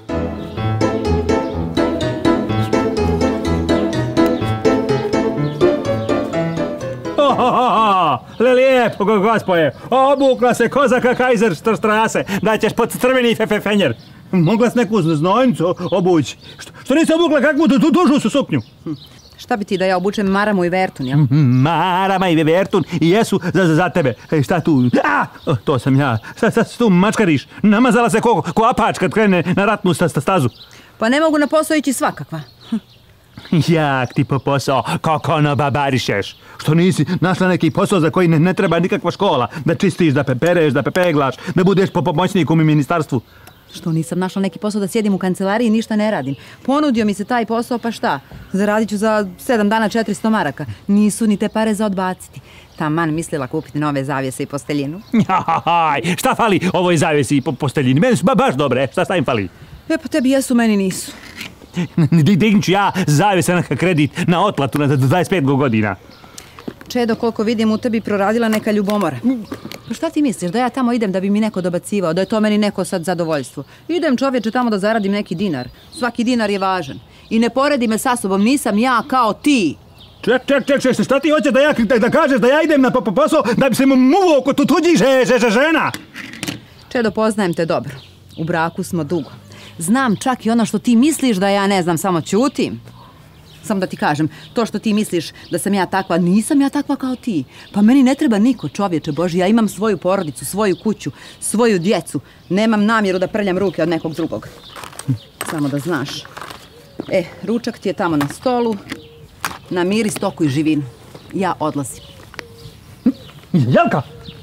[SPEAKER 2] Lijepo, gospoje, obukla se kozaka Kaiser strase, da ćeš pod crveni fefenjer. Mogla s neku znojnicu obući. Što, što nisi obukla kakvu tu dužu su suknju?
[SPEAKER 1] Šta bi ti da ja obučem maramu i vertun, jel?
[SPEAKER 2] Marama i vertun i jesu za, za tebe. E, šta tu? A, to sam ja. Šta, šta tu mačkariš? Namazala se ko, ko apač kad krene na ratnu stazu.
[SPEAKER 1] Pa ne mogu na posao ići svakakva.
[SPEAKER 2] Jak ti po posao, kako ono babarišeš? Što nisi našla neki posao za koji ne, ne treba nikakva škola? Da čistiš, da pepereš, da pepeglaš, da budeš po pomoćniku u ministarstvu?
[SPEAKER 1] Što nisam našla neki posao da sjedim u kancelariji i ništa ne radim? Ponudio mi se taj posao, pa šta? Zaradit ću za sedam dana četiristo maraka. Nisu ni te pare za odbaciti. Taman mislila kupiti nove zavjese i posteljinu.
[SPEAKER 2] Jaj, šta fali ovoj zavjesi i po posteljini? Meni su ba, baš dobre, šta, šta im fali?
[SPEAKER 1] E pa tebi jesu, meni nisu.
[SPEAKER 2] Dignut ću ja zavjese na kredit na otplatu na dvadeset pet godina.
[SPEAKER 1] Čedo, koliko vidim, u tebi proradila neka ljubomora. Pa šta ti misliš, da ja tamo idem da bi mi neko dobacivao, da je to meni neko sad zadovoljstvo? Idem, čovječe, tamo da zaradim neki dinar. Svaki dinar je važan. I ne poredi me sa sobom, nisam ja kao ti.
[SPEAKER 2] Ček, ček, ček, ček, šta ti hoćeš da ja da kažeš da ja idem na posao da bi se mu muvao kod tuđi žena?
[SPEAKER 1] Čedo, poznajem te dobro. U braku smo dugo. Znam čak i ono što ti misliš da ja ne znam, samo ćutim. Samo da ti kažem, to što ti misliš da sam ja takva, nisam ja takva kao ti. Pa meni ne treba niko, čovječe Boži, ja imam svoju porodicu, svoju kuću, svoju djecu. Nemam namjeru da prljam ruke od nekog drugog. Samo da znaš. E, ručak ti je tamo na stolu, namiri stoku i živinu. Ja odlazim.
[SPEAKER 2] Jelka!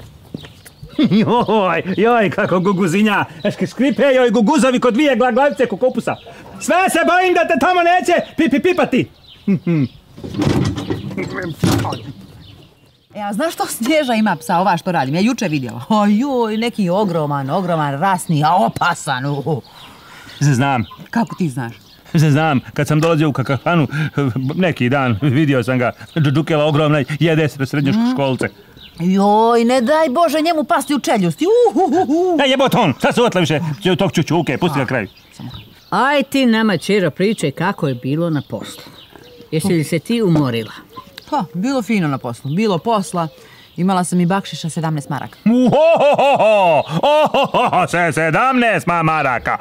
[SPEAKER 2] Joj, joj, kako guguzinja. Škripe joj guguzovi kod dvije glavice kukupusa. Sve se bojim da te tamo neće pipi pipati.
[SPEAKER 4] E, a znaš što Snježa ima psa, ova što radim? Ja juče vidjela. Ojoj, neki ogroman, ogroman, rasni, a opasan. Uh.
[SPEAKER 2] Znam.
[SPEAKER 4] Kako ti znaš?
[SPEAKER 2] Znam, kad sam dolazio u kafanu, neki dan vidio sam ga, džukela ogromna, jede se srednjoškolce.
[SPEAKER 4] Joj, ne daj Bože njemu pasti u čeljusti. Uhuhuhu.
[SPEAKER 2] E, jebot on, sad se otla više tog čučuke, pusti ga kraju.
[SPEAKER 3] Aj ti nama, Čero, pričaj kako je bilo na poslu. Jesi li se ti umorila?
[SPEAKER 4] Pa, bilo fino na poslu, bilo posla. Imala sam i bakšiša sedamnaest maraka.
[SPEAKER 2] Uhohoho, ohohoho, se sedamnaest maraka.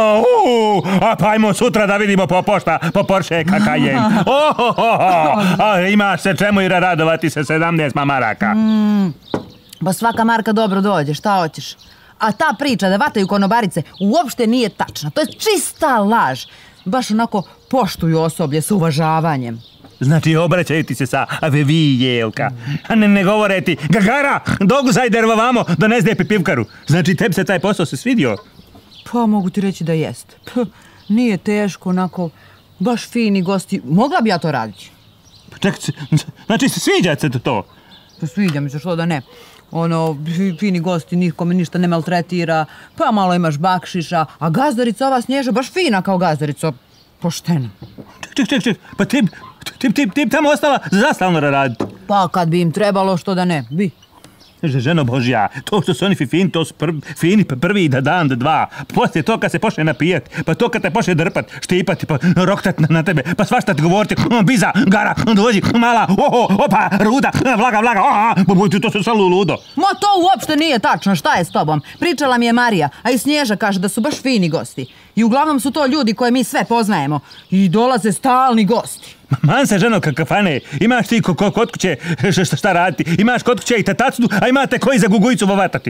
[SPEAKER 2] A pa ajmo sutra da vidimo po pošta, po Porsche kakajen. Ohohoho, imaš se čemu i radovati se sedamnaest maraka.
[SPEAKER 4] Mm, pa svaka marka dobro dođe, šta hoćeš? A ta priča da vataju konobarice uopšte nije tačna, to je čista laž. Baš onako poštuju osoblje s uvažavanjem.
[SPEAKER 2] Znači, obraćaju ti se sa vi, Jelka. A ne, ne govore ti, Gagara, doguzaj dervovamo, donesi pipivkaru. Znači, tebi se taj posao se svidio?
[SPEAKER 4] Pa, mogu ti reći da jest. P, nije teško, onako, baš fini gosti. Mogla bi ja to raditi.
[SPEAKER 2] Čekaj, znači, sviđa se to?
[SPEAKER 4] Pa sviđa mi se, što da ne. Ono, fini gosti, nikome ništa ne maltretira, pa malo imaš bakšiša, a gazdarica ova Snježa baš fina kao gazdarica, poštena.
[SPEAKER 2] Ček, ček, ček, pa ti, ti, ti, ti tamo ostala zastavno raditi?
[SPEAKER 4] Pa kad bi im trebalo, što da ne, bi.
[SPEAKER 2] Ženo Božja, to što su oni fini, to su prv, fini prvi da dan, da dva. Poslije to kad se počne napijati, pa to kad te počne drpat, štipati, pa roktat na, na tebe, pa svašta ti govoriti, biza, gara, dođi, mala, oho, opa, ruda, vlaga, vlaga, aha, to se salo ludo.
[SPEAKER 4] Ma to uopšte nije tačno, šta je s tobom? Pričala mi je Marija, a i Snježa kaže da su baš fini gosti. I uglavnom su to ljudi koje mi sve poznajemo. I dolaze stalni gosti.
[SPEAKER 2] Man se, ženo, kafane, imaš ti kod kuće šta raditi, imaš kod kuće i tatacnu, a imate koji za gugujicu vovatati.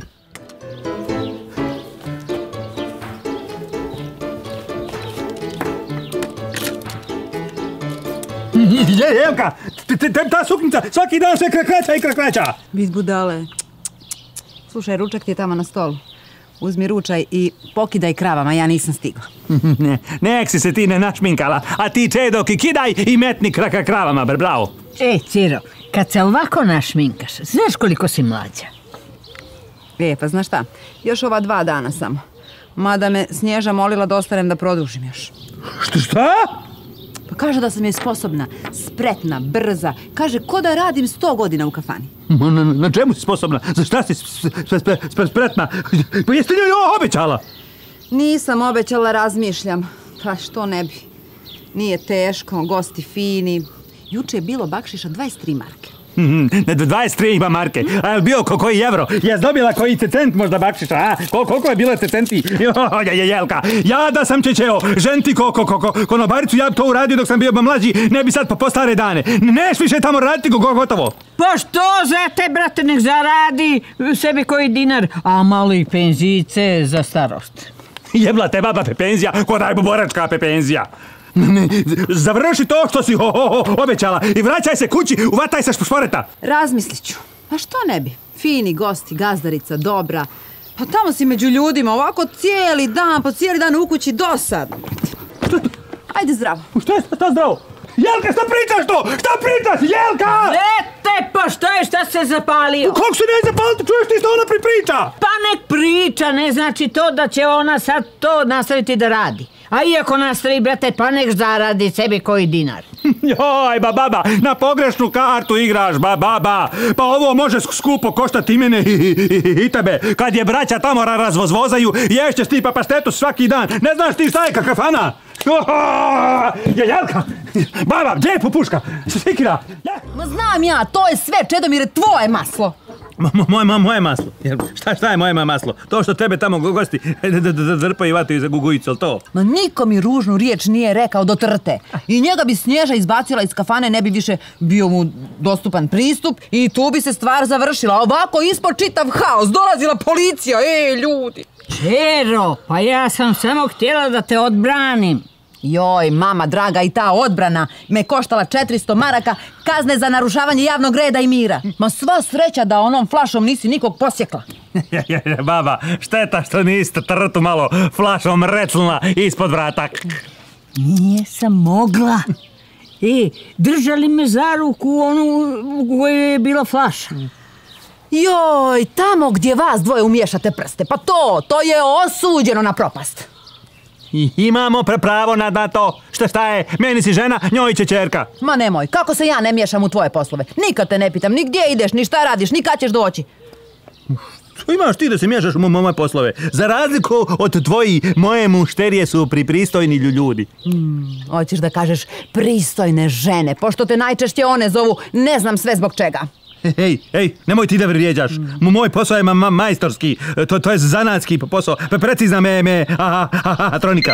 [SPEAKER 2] Jelka, ta suknica svaki dan sve krakraća i krakraća.
[SPEAKER 4] Biz budale. Slušaj, ručak ti je tamo na stolu. Uzmi ručaj i pokidaj kravama, ja nisam stigla.
[SPEAKER 2] Ne, nek si se ti ne našminkala, a ti Čedoki kidaj i metni kraka kravama, bre, bravo.
[SPEAKER 3] E, Ciro, kad se ovako našminkaš, znaš koliko si mlađa?
[SPEAKER 4] E, pa znaš šta, još ova dva dana samo. Mada me Snježa molila da ostanem da produžim još.
[SPEAKER 2] Što, šta?
[SPEAKER 4] Pa kaže da sam je sposobna, spretna, brza. Kaže, ko da radim sto godina u kafani.
[SPEAKER 2] Na, na, na čemu si sposobna? Za šta si spretna? Pa jeste njoj ovo obećala?
[SPEAKER 4] Nisam obećala, razmišljam. Pa što ne bi. Nije teško, gosti fini. Juče je bilo bakšiša dvadeset tri marke.
[SPEAKER 2] Ne, dvadeset tri ima marke. A je bio ko, koji evro? Jes dobila koji cent možda bakšiša, a? Kol, koliko je bilo centi? Jo, je, Jelka, ja da sam čečeo, ženti ko, ko, ko, ko, konobaricu, ja bi to uradio dok sam bio mlađi, ne bi sad po, po stare dane. Neš više tamo raditi go, gotovo.
[SPEAKER 3] Pa što za te, brate, nek zaradi sebi koji dinar, a malo i penzice za starost.
[SPEAKER 2] Jebla te baba pe penzija, ko daj boračka pe penzija. Ne, završi to što si ho, ho, ho, obećala i vraćaj se kući, uvataj se šporeta.
[SPEAKER 4] Razmislit ću. A što ne bi? Fini gosti, gazdarica, dobra. Pa tamo si među ljudima, ovako cijeli dan, pa cijeli dan u kući dosadno. Ajde zdravo.
[SPEAKER 2] Šta je šta zdravo? Jelka, šta pričaš to? Šta pričaš, Jelka?
[SPEAKER 3] Lete, pa šta je, šta se zapalio?
[SPEAKER 2] Kako se ne zapaliti, čuješ ti što ona pripriča?
[SPEAKER 3] Pa nek priča, ne znači to da će ona sad to nastaviti da radi. A iako nastavi, brate, pa nek zaradi sebi koji dinar.
[SPEAKER 2] Joj, ba baba, na pogrešnu kartu igraš, ba baba. Pa ovo može skupo koštati i mene i, i, i tebe. Kad je braća tamo razvozvozaju, ješćeš ti papaštetu svaki dan. Ne znaš ti šta je kafana? Je, Jelka, baba, gdje je puška? Sikira.
[SPEAKER 4] Ma znam ja, to je sve, Čedomire, tvoje maslo.
[SPEAKER 2] Moje, moje maslo. Šta, šta je moje maslo? To što tebe tamo gosti drpaju i vataju za gugujicu, ali to?
[SPEAKER 4] Ma niko mi ružnu riječ nije rekao do trte. I njega bi Snježa izbacila iz kafane, ne bi više bio mu dostupan pristup i tu bi se stvar završila. Ovako ispod čitav haos, dolazila policija, ej ljudi.
[SPEAKER 3] Čero, pa ja sam samo htjela da te odbranim.
[SPEAKER 4] Joj, mama draga, i ta odbrana me koštala četiristo maraka kazne za narušavanje javnog reda i mira. Ma sva sreća da onom flašom nisi nikog posjekla.
[SPEAKER 2] Baba, šteta što niste trtu malo flašom recnula ispod vrata.
[SPEAKER 3] Nije sam mogla. I držali me za ruku onu u kojoj je bila flaša.
[SPEAKER 4] Joj, tamo gdje vas dvoje umiješate prste, pa to, to je osuđeno na propast.
[SPEAKER 2] I imamo pravo na, na to. Šta šta je? Meni si žena, njoj će čerka.
[SPEAKER 4] Ma nemoj, kako se ja ne miješam u tvoje poslove? Nikad te ne pitam, ni gdje ideš, ni šta radiš, ni kad ćeš doći.
[SPEAKER 2] Što imaš ti da se miješaš u moje poslove? Za razliku od tvoji, moje mušterije su pripristojni ljudi.
[SPEAKER 4] Hmm, hoćeš da kažeš pristojne žene, pošto te najčešće one zovu ne znam sve zbog čega.
[SPEAKER 2] Ej, ej, nemoj ti da vrijeđaš. Moj posao je ma, ma, majstorski, to, to je zanatski posao. Pre, precizna me, me, aha, aha, tronika.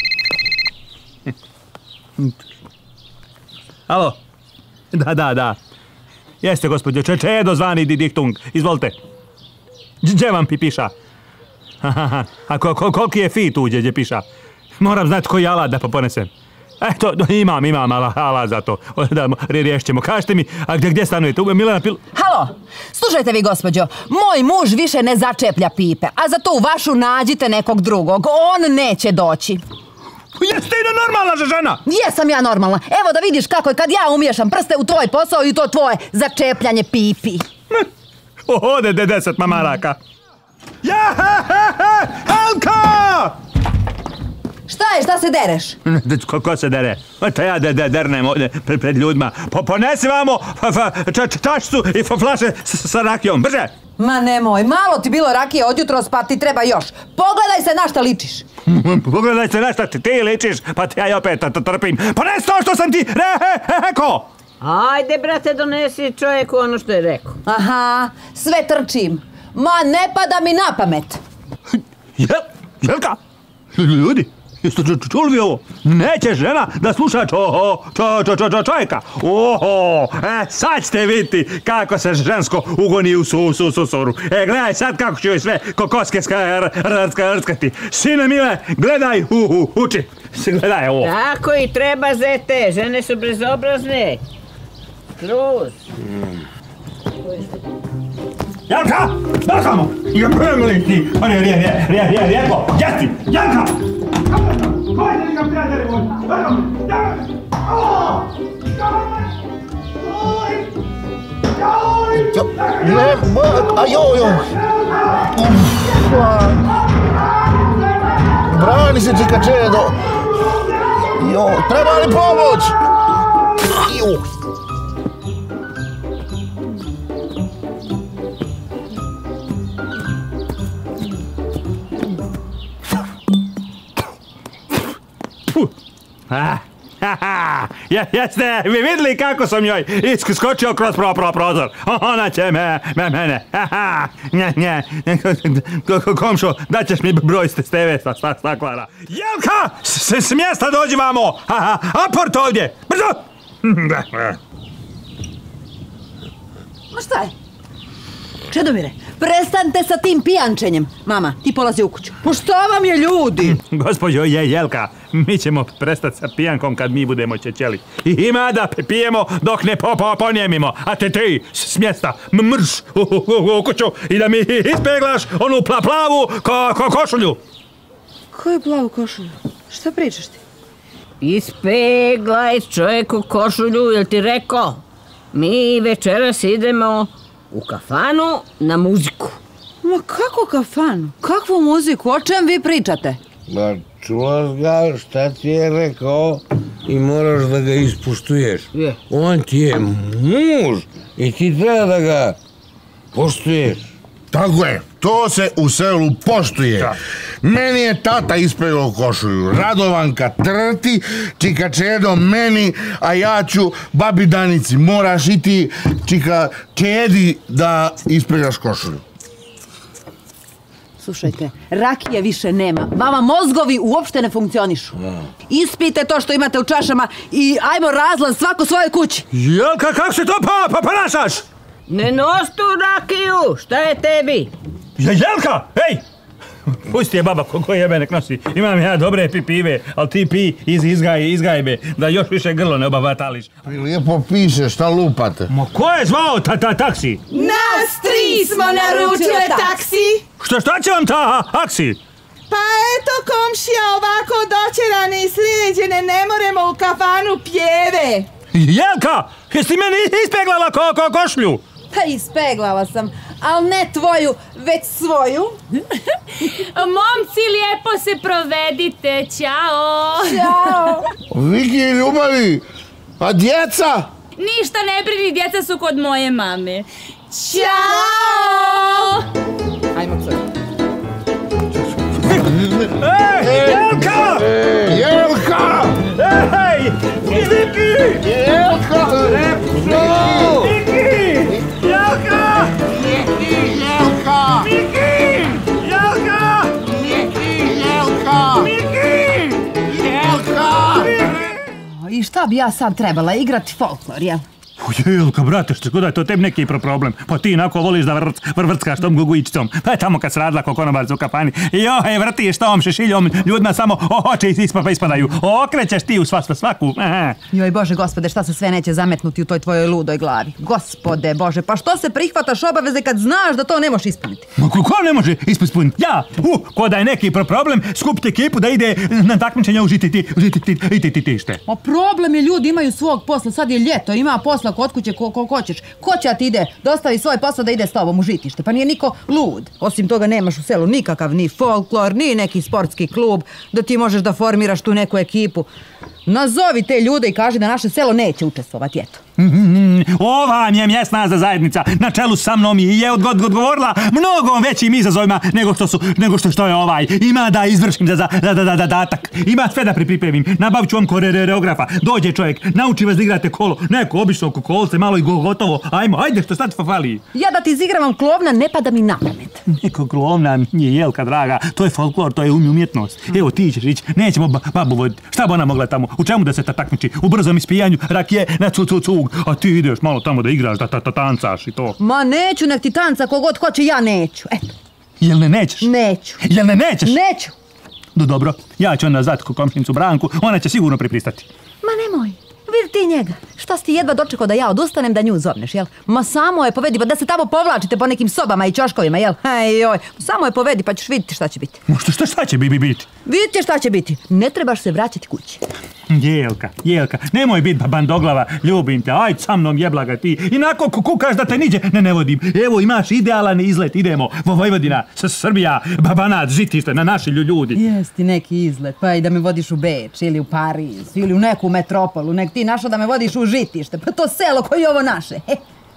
[SPEAKER 2] Alo? Da, da, da. Jeste, gospođo, Čedo zvani Didiktung, izvolite. Gdje vam piša? Aha, a ko, ko, koliki je fi tu gdje piša? Moram znati koji alat da ponesem. Eto, imam, imam alat za to. Da, riješćemo. Kažete mi, a gdje, gdje stanujete? Milana Pil...
[SPEAKER 4] Halo, slušajte vi, gospođo, moj muž više ne začeplja pipe, a za tu vašu nađite nekog drugog. On neće doći.
[SPEAKER 2] Jeste ti normalna žena?
[SPEAKER 4] Jesam ja normalna. Evo da vidiš kako je kad ja umiješam prste u tvoj posao i to tvoje začepljanje pipi.
[SPEAKER 2] Ode de deset mamaraka. Ja, he, he, he, Helka!
[SPEAKER 4] Šta je, šta se dereš?
[SPEAKER 2] Ko, ko se dere? To ja de, de, dernem ovdje pred, pred ljudima. Po, ponesi vamo čašicu i flaše s, sa rakijom. Brže!
[SPEAKER 4] Ma nemoj, malo ti bilo rakije od jutros pa ti treba još. Pogledaj se na šta ličiš.
[SPEAKER 2] Pogledaj se na šta ti, ti ličiš, pa ti ja opet trpim. Ponesi to što sam ti rekao!
[SPEAKER 3] Ajde, brate, donesi čovjeku ono što je rekao.
[SPEAKER 4] Aha, sve trčim. Ma ne pada mi na pamet.
[SPEAKER 2] Jel, Jelka, ljudi, jeste čuli vi ovo? Neće žena da sluša čo, čo, čo, čo, čo, čovjeka. Oho, e, sad ćete vidjeti kako se žensko ugoni u su, su, susoru. E, gledaj sad kako ću joj sve kokoske rckati. Sine mile, gledaj, u, u, uči. Gledaj ovo.
[SPEAKER 3] Tako i treba, zete, žene su bezobrazne. Cruz.
[SPEAKER 2] Jelka, nakamo! Ja premli ti! On je rijeko, rijeko, rijeko! Jesti! Jelka! Hajde, nikam prijatelji moj!
[SPEAKER 10] Ne, a joj, joj! Brani se, čika Čedo! Joj, treba li pomoć? Joj!
[SPEAKER 2] Ah, haha, jeste, vi vidjeli kako sam joj iskočio kroz pro, pro, prozor. Ona će me, me, mene, haha, nje, nje, komšo, daćeš mi broj s tebe sa staklara. Jelka, s, s mjesta dođi vamo, haha, aport ovdje, brzo!
[SPEAKER 4] Ma šta je? Čedomire, prestanite sa tim pijančenjem. Mama, ti polazi u kuću. Pa šta vam je, ljudi?
[SPEAKER 2] Gospođo je Jelka, mi ćemo prestati sa pijankom kad mi budemo čećeli. I ima da pijemo dok ne po, po, ponjemimo. A te ti s mjesta mrš u, u, u kuću i da mi ispeglaš onu pla, plavu ko, ko, košulju.
[SPEAKER 4] Koju plavu košulju? Šta pričaš ti?
[SPEAKER 3] Ispeglaj čovjeku košulju, jel ti rekao? Mi večeras idemo u kafanu na muziku.
[SPEAKER 4] Ma kako kafanu? Kakvu muziku? O čem vi pričate?
[SPEAKER 10] Ma čula ga šta ti je rekao i moraš da ga ispoštuješ.
[SPEAKER 3] Je.
[SPEAKER 10] On ti je muž i ti treba da ga poštuješ.
[SPEAKER 11] Tako je, to se u selu poštuje. Da. Meni je tata ispegao košulju, Radovanka trti, čika Čedo meni, a ja ću babi Danici. Moraš i ti, čika Čedi, da ispegaš košulju.
[SPEAKER 4] Slušajte, rakije više nema. Vama mozgovi uopšte ne funkcionišu. Ispijte to što imate u čašama i ajmo razlaz svako svojoj kući.
[SPEAKER 2] Jelka, kako se to pa, pa ponašaš?
[SPEAKER 3] Ne nos tu rakiju, šta je tebi?
[SPEAKER 2] Ja, Jelka, ej! Pusti je baba, ko jebe nek nosi. Imam ja dobre pive, ali ti pi iz, izgaj, izgajbe, da još više grlo ne obavatališ.
[SPEAKER 11] Lijepo piše, šta lupate?
[SPEAKER 2] Ma ko je zvao ta, ta taksi?
[SPEAKER 8] Nas tri smo naručile taksi.
[SPEAKER 2] Šta, šta će vam ta aksi?
[SPEAKER 8] Pa eto komšija, ovako doćerane i sređene, ne moremo u kafanu pjeve.
[SPEAKER 2] Jelka, jesi meni ispeglala ko, ko košlju?
[SPEAKER 1] Pa ispeglala sam, ali ne tvoju, već svoju.
[SPEAKER 12] Momci, lijepo se provedite, ćao.
[SPEAKER 1] Ćao.
[SPEAKER 10] Viki, ljubavi, a djeca?
[SPEAKER 12] Ništa ne brini, djeca su kod moje mame. Ćao!
[SPEAKER 8] Ajmo, curi.
[SPEAKER 2] Ej, Jelka!
[SPEAKER 10] Jelka!
[SPEAKER 2] Ej, Viki!
[SPEAKER 10] Jelka!
[SPEAKER 2] No! Viki! Jelka!
[SPEAKER 10] Viki, Jelka!
[SPEAKER 2] Viki! Jelka!
[SPEAKER 10] Viki, Jelka!
[SPEAKER 2] Viki!
[SPEAKER 10] Jelka!
[SPEAKER 4] I šta bi ja sad trebala igrati folklor, jel?
[SPEAKER 2] Jelka, brate, što kod je to tebi neki problem? Pa ti inako voliš da vrc, vrvrckaš tom gugujičicom. Pa je tamo kad se radila ko konobarca u kafani. Joj, vrtiš tom šešiljom, ljudima samo oči ispa, ispadaju. Okrećeš ti u sva, sva, svaku. Aha.
[SPEAKER 4] Joj, Bože, gospode, šta se sve neće zametnuti u toj tvojoj ludoj glavi? Gospode, Bože, pa što se prihvataš obaveze kad znaš da to ne možeš ispuniti?
[SPEAKER 2] Ma ko ne može ispuniti? Ja, uh, ko da je neki problem, skupite ekipu da ide na takmičenje u žiti ti, žiti ti, žiti ti tište.
[SPEAKER 4] Ma problem je, ljudi imaju svog posla, sad je ljeto, ima posla kod kuće ko, ko hoćeš. Ko će ti ide, dostavi svoj posao da ide s tobom u žitište, pa nije niko lud. Osim toga nemaš u selu nikakav ni folklor, ni neki sportski klub, da ti možeš da formiraš tu neku ekipu. Nazovi te ljude i kaži da naše selo neće učestvovati, eto.
[SPEAKER 2] Mm, ova mi je mjesna zajednica na čelu sa mnom i je odgod, odgovorila mnogo većim izazovima nego što su, nego što, što je ovaj. Ima da izvršim za, za, za, za zadatak. Ima sve da pripremim. Nabavit ću vam koreografa. Dođe čovjek, nauči vas da igrate kolo. Neko obično kolce, malo i gotovo. Ajmo, ajde, što sad fali?
[SPEAKER 4] Ja da ti izigravam klovna, ne pada mi na pamet.
[SPEAKER 2] Neko klovna nije, Jelka draga. To je folklor, to je umjetnost. Evo ti ćeš ići, nećemo babu voditi. Šta bi ona mogla tamo? U čemu da se ta takmiči? U brzom ispijanju rakije na cu, cu, cug. A ti ideš malo tamo da igraš, da ta, ta, tancaš i to.
[SPEAKER 4] Ma neću, nek ti tanca kogod hoće, ja neću. Eto.
[SPEAKER 2] Jel ne nećeš?
[SPEAKER 4] Neću.
[SPEAKER 2] Jel ne nećeš?
[SPEAKER 4] Neću.
[SPEAKER 2] Do dobro, ja ću onda zvati komšinicu Branku, ona će sigurno pripristati.
[SPEAKER 4] Ma nemoj. Vidi ti njega. Šta si ti jedva dočekao da ja odustanem da nju zovneš, jel? Ma samo je povedi, pa da se tamo povlačite po nekim sobama i ćoškovima, jel? Ej, joj, samo je povedi pa ćeš vidjeti šta će biti.
[SPEAKER 2] Šta, šta, šta će bi, bi biti?
[SPEAKER 4] Vidite šta će biti. Ne trebaš se vraćati kući.
[SPEAKER 2] Jelka, Jelka, nemoj biti bandoglava, ljubim te, aj sa mnom jebla ga ti. Inako kukaš da te niđe ne, ne vodim. Evo imaš idealan izlet, idemo. Vojvodina, Srbija, Banat, žitište, na naši ljudi.
[SPEAKER 4] Jesti neki izlet, pa i da me vodiš u Beč ili u Pariz ili u neku metropolu, nek ti našao da me vodiš u žitište, pa to selo koje je ovo naše. He.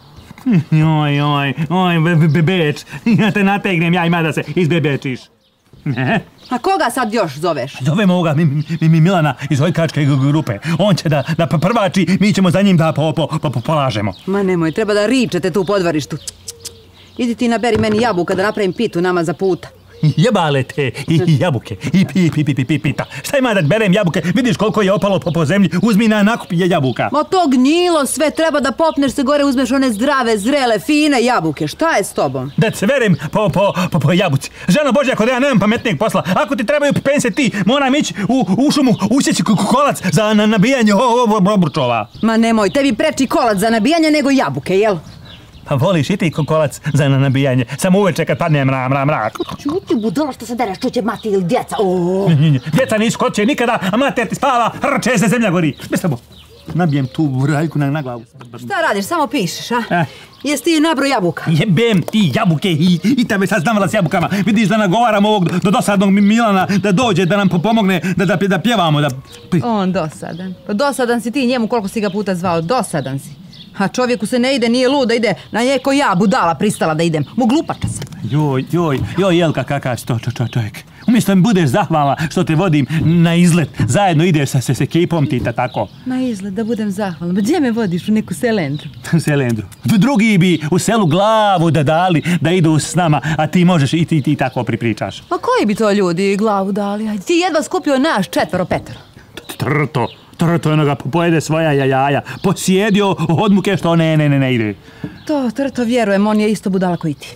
[SPEAKER 2] Joj, joj, oj, Beč, ja te nategnem, ja ima da se izbebečiš. Ne?
[SPEAKER 4] A koga sad još zoveš?
[SPEAKER 2] Zovemo ovoga mi, mi, mi Milana iz Ojkačke grupe. On će da, da prvači, mi ćemo za njim da po, po, po, po, polažemo.
[SPEAKER 4] Ma nemoj, treba da ričete tu u podvorištu. Idi ti naberi meni jabuka da napravim pitu nama za puta.
[SPEAKER 2] Jebale te i jabuke i pi, pi, pi, pi, pi, pita. Šta ima da berem jabuke? Vidiš koliko je opalo po, po zemlji? Uzmi na nakup jabuka.
[SPEAKER 4] Ma to gnjilo sve, treba da popneš se gore, uzmeš one zdrave, zrele, fine jabuke. Šta je s tobom?
[SPEAKER 2] Da se verem po, po, po, po jabuci. Ženo Božja, ako da ja nemam pametnijeg posla, ako ti trebaju pense ti, moram ići u, u šumu, usjeći kolac za na, nabijanje obručova.
[SPEAKER 4] Ma nemoj, tebi preči kolac za nabijanje nego jabuke, jel?
[SPEAKER 2] Pa voliš i ti kolac za nabijanje, samo uveče kad padne mrak, mrak, mrak.
[SPEAKER 4] Čuti budala što se dereš, čuće mati ili djeca. Oh.
[SPEAKER 2] Djeca nisu kod će nikada, a mater ti spava, rče se zemlja gori. Bez tebo, nabijem tu raljku na, na glavu.
[SPEAKER 4] Šta radiš, samo pišeš, a?
[SPEAKER 2] Eh.
[SPEAKER 4] Jesi ti nabro jabuka?
[SPEAKER 2] Jebem ti jabuke i, i tebe sad znavala s jabukama. Vidiš da nagovaram ovog do dosadnog Milana da dođe, da nam pomogne, da, da, da pjevamo. Da...
[SPEAKER 4] On dosadan. Pa dosadan si ti njemu koliko si ga puta zvao, dosadan si. A čovjeku se ne ide, nije lud da ide na njeko ja, budala, pristala da idem. Mu glupača sam.
[SPEAKER 2] Joj, joj, joj, Jelka, kakav si to čo, čo, čovjek. Umjesto mi budeš zahvalna što te vodim na izlet, zajedno ideš sa se s ekipom ti ta tako.
[SPEAKER 4] Na izlet, da budem zahvalna. Gdje me vodiš, u neku selendru?
[SPEAKER 2] U selendru. Drugi bi u selu glavu da dali da idu s nama, a ti možeš i ti, ti tako pripričaš.
[SPEAKER 4] Ma koji bi to ljudi glavu dali? Ajde, ti jedva skupio naš četvero petero.
[SPEAKER 2] Trto. Trto onoga pojede svoja jajaja, posjedio od muke što ne, ne, ne, ne ide.
[SPEAKER 4] To, Trto, vjerujem, on je isto budala koji ti.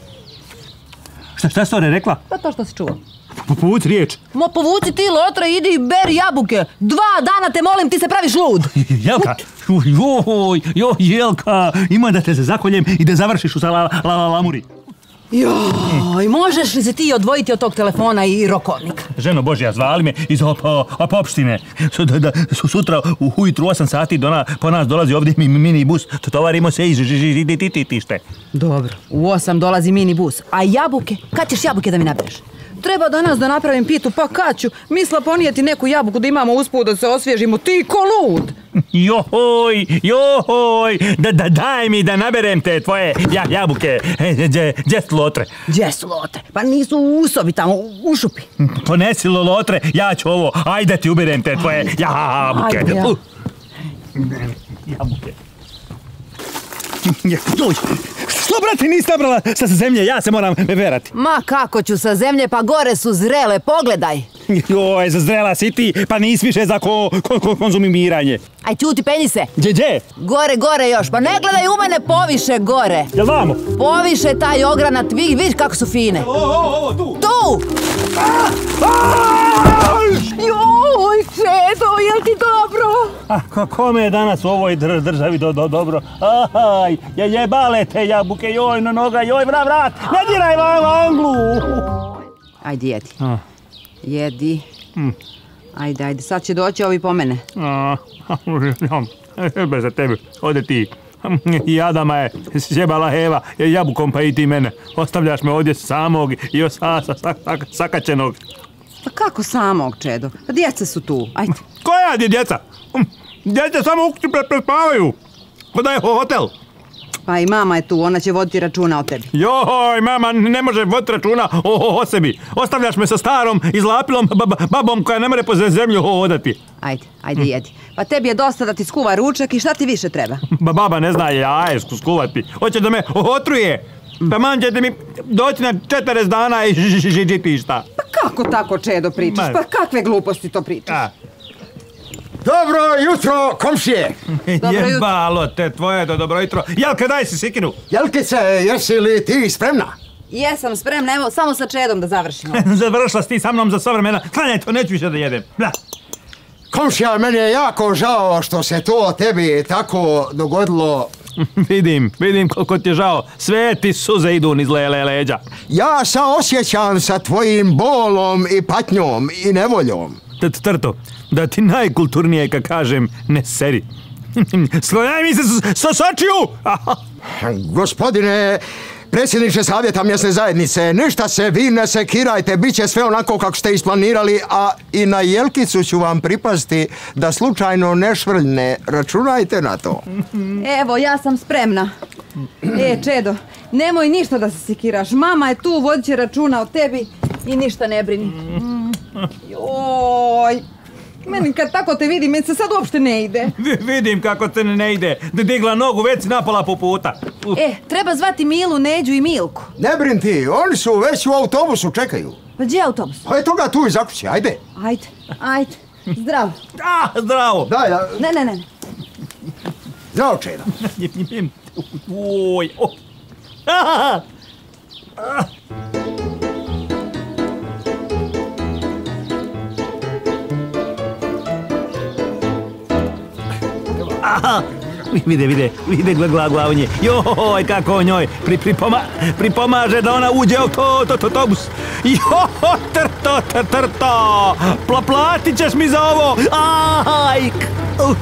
[SPEAKER 2] Šta, šta si rekla?
[SPEAKER 4] Pa to što si čuo.
[SPEAKER 2] Povuci riječ.
[SPEAKER 4] Mo povuci ti lotre, idi i beri jabuke. Dva dana te molim, ti se praviš lud.
[SPEAKER 2] Jelka, joj, joj, Jelka, ima da te se zakoljem i da završiš u la, la, la, lamuri.
[SPEAKER 4] Joj, možeš li se ti odvojiti od tog telefona i rokovnika?
[SPEAKER 2] Ženo Božja, zvali me iz op, op, opštine. Su, da, da, su sutra u ujutru osam sati do na, po nas dolazi ovdje mi, minibus. Tovarimo se iz žitište.
[SPEAKER 4] Dobro, u osam dolazi minibus. A jabuke? Kad ćeš jabuke da mi nabereš? Treba danas da napravim pitu, pa kad ću? Misla ponijeti neku jabuku da imamo usput da se osvježimo. Ti ko lud!
[SPEAKER 2] Johoj, johoj, da, da, daj mi da naberem te tvoje ja, jabuke. Gdje su lotre?
[SPEAKER 4] Gdje su lotre? Pa nisu u sobi tamo, u šupi.
[SPEAKER 2] Ponesi lotre, ja ću ovo, ajde ti uberem te tvoje jabuke.
[SPEAKER 4] Ajde, ja.
[SPEAKER 2] Uh. Jabuke. Što, brate, nisi nabrala sa zemlje? Ja se moram verati.
[SPEAKER 4] Ma kako ću sa zemlje, pa gore su zrele, pogledaj.
[SPEAKER 2] Joj, zazrela si ti, pa nisi više za ko, ko, ko, konzumiranje.
[SPEAKER 4] Aj, ćuti, penji se.
[SPEAKER 2] Gdje, gdje?
[SPEAKER 4] Gore, gore još, pa ne gledaj u mene, poviše gore.
[SPEAKER 2] Jel vamo?
[SPEAKER 4] Poviše taj ogranat, vidi, vidiš kako su fine.
[SPEAKER 2] Ovo, ovo, tu.
[SPEAKER 4] Tu! Joj, Čedo, jel ti dobro?
[SPEAKER 2] A ko, kome je danas u ovoj dr državi do, do, dobro? Aj, je jebale te jabuke, joj, no noga, joj, vrat, vrat, ne diraj vam anglu.
[SPEAKER 4] Ajde, jedi.
[SPEAKER 2] A.
[SPEAKER 4] Jedi.
[SPEAKER 2] Mm.
[SPEAKER 4] Ajde, ajde, sad će doći ovi po mene.
[SPEAKER 2] A, bez za tebe, ode ti. I Adama je sjebala Eva jabukom, pa i ti mene. Ostavljaš me ovdje samog i osasa sakačenog.
[SPEAKER 4] Pa kako samog, Čedo? Pa djeca su tu, ajde.
[SPEAKER 2] Koja je djeca? Djeca samo u kući prespavaju. Kod je hotel.
[SPEAKER 4] Pa i mama je tu, ona će voditi računa o tebi.
[SPEAKER 2] Joj, mama ne može voditi računa o, o, o sebi. Ostavljaš me sa starom, izlapilom babom koja ne more po zemlju hodati.
[SPEAKER 4] Ajde, ajde jedi. Pa tebi je dosta da ti skuva ručak i šta ti više treba?
[SPEAKER 2] Ba, baba ne zna jaje skuvati. Hoće da me otruje. Pa man ćete mi doći na četrdeset dana i žiti šta.
[SPEAKER 4] Pa kako tako, Čedo, pričaš? Pa kakve gluposti to pričaš?
[SPEAKER 2] A.
[SPEAKER 10] Dobro jutro, komšije!
[SPEAKER 2] Jebalo te tvoje do dobro jutro. Jelke, daj si sikinu.
[SPEAKER 10] Jelkice, jesi li ti spremna?
[SPEAKER 4] Jesam spremna, evo, samo sa Čedom da završimo.
[SPEAKER 2] Završila si ti sa mnom za sva vremena. Klanjaj to, neću više da jedem. Bla.
[SPEAKER 10] Komšija, meni je jako žao što se to tebi tako dogodilo.
[SPEAKER 2] Vidim, vidim koliko ti je žao. Sve ti suze idu niz le, le, leđa.
[SPEAKER 10] Ja saosjećam sa tvojim bolom i patnjom i nevoljom.
[SPEAKER 2] Trto, da ti najkulturnije kad kažem ne seri. Sklonjaj mi se s očiju!
[SPEAKER 10] Gospodine predsjedniče savjeta mjesne zajednice, ništa se vi ne sekirajte, bit će sve onako kako ste isplanirali, a i na Jelkicu ću vam pripasti da slučajno ne švrljne. Računajte na to.
[SPEAKER 4] Evo, ja sam spremna. E, Čedo, nemoj ništa da se sekiraš. Mama je tu, vodit će računa o tebi i ništa ne brini. Joj, meni kad tako te vidim, meni se sad uopšte ne ide.
[SPEAKER 2] Vidim kako te ne ide. Digla nogu, već si napala po puta.
[SPEAKER 4] Uh. E, treba zvati Milu, Neđu i Milku.
[SPEAKER 10] Ne brin ti, oni su već u autobusu, čekaju.
[SPEAKER 4] Pa gdje je autobus?
[SPEAKER 10] Pa je toga tu iza kuće, ajde.
[SPEAKER 4] Ajde, ajde. Zdravo.
[SPEAKER 2] A, zdravo.
[SPEAKER 10] Da, ja...
[SPEAKER 4] Ne, ne, ne.
[SPEAKER 10] Zdravo, Čeda.
[SPEAKER 2] Oj, o. Aha. Aha, vide, vide, vide glavnje. Joj, kako njoj pri, pripoma, pripomaže da ona uđe u to, to, to, autobus. Joj, trto, trto, Pla, platit ćeš mi za ovo. Aj, uh.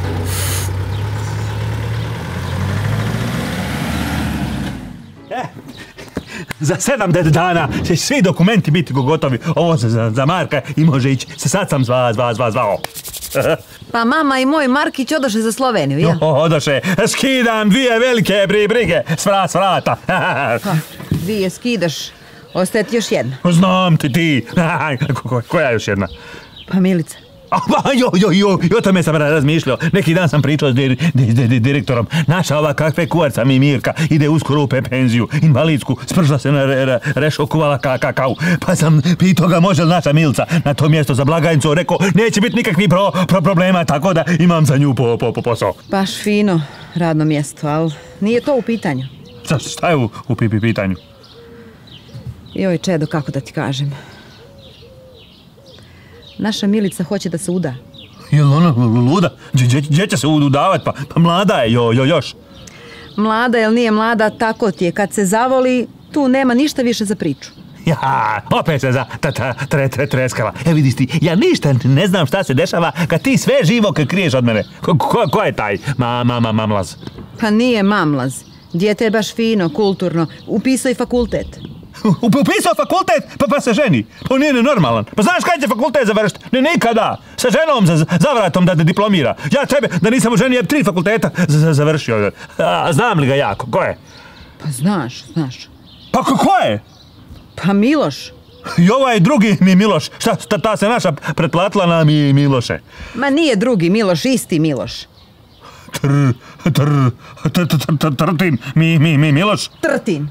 [SPEAKER 2] Eh, za sedam dana će svi dokumenti biti gotovi. Ovo za, za Marka i može ići. Sad sam zva, zva, zva, zvao.
[SPEAKER 4] Pa mama i moj Markić odoše za Sloveniju, ja?
[SPEAKER 2] O, odoše. Skidam dvije velike brige s vrat, s vrata.
[SPEAKER 4] Ha, dvije skidaš. Ostaje ti još jedna.
[SPEAKER 2] Znam ti ti. Ko, koja je još jedna?
[SPEAKER 4] Pa Milica.
[SPEAKER 2] Pa, jo, jo, jo, jo, to me sam razmišljao. Neki dan sam pričao s dir, dir, dir, direktorom. Naša ova kakve kuvarca mi Mirka ide uskoro u penziju, invalidsku, spržla se na re, re, rešo, kuvala ka, kakao. Pa sam pitao ga može li naša Milica na to mjesto za blagajnicu, rekao neće biti nikakvih pro, pro, problema, tako da imam za nju po, po, po posao.
[SPEAKER 4] Baš fino radno mjesto, ali nije to u pitanju.
[SPEAKER 2] Šta, šta je u, u pi, pi, pitanju?
[SPEAKER 4] Joj, Čedo, kako da ti kažem. Naša Milica hoće da se uda.
[SPEAKER 2] Jel ona luda? Gdje će se udavat? Pa, pa mlada je, jo, jo, još.
[SPEAKER 4] Mlada, jel nije mlada, tako ti je. Kad se zavoli,
[SPEAKER 1] Tu nema ništa više za priču.
[SPEAKER 2] Ja, opet se za ta, ta, tre, tre, treskala. E vidiš ti, ja ništa ne znam šta se dešava kad ti sve živo kad kriješ od mene. Ko, ko, ko je taj ma, ma, ma, mamlaz?
[SPEAKER 1] Pa nije mamlaz. Dijete je baš fino, kulturno. Upisao i fakultet.
[SPEAKER 2] Upisao fakultet, pa, pa se ženi. Pa nije nenormalan. Pa znaš kad će fakultet završiti? Ne, nikada. Sa ženom za, za vratom da, da diplomira. Ja tebe, da nisam u ženi, je tri fakulteta za, za, završio. A, znam li ga jako? Ko je?
[SPEAKER 1] Pa znaš, znaš.
[SPEAKER 2] Pa ko, ko je?
[SPEAKER 1] Pa Miloš.
[SPEAKER 2] I ovaj drugi mi Miloš. Šta, ta, ta se naša pretplatila na mi Miloše?
[SPEAKER 1] Ma nije drugi Miloš, isti Miloš.
[SPEAKER 2] Tr, tr, tr, tr, tr, trtin, mi, mi, mi Miloš?
[SPEAKER 1] Trtin.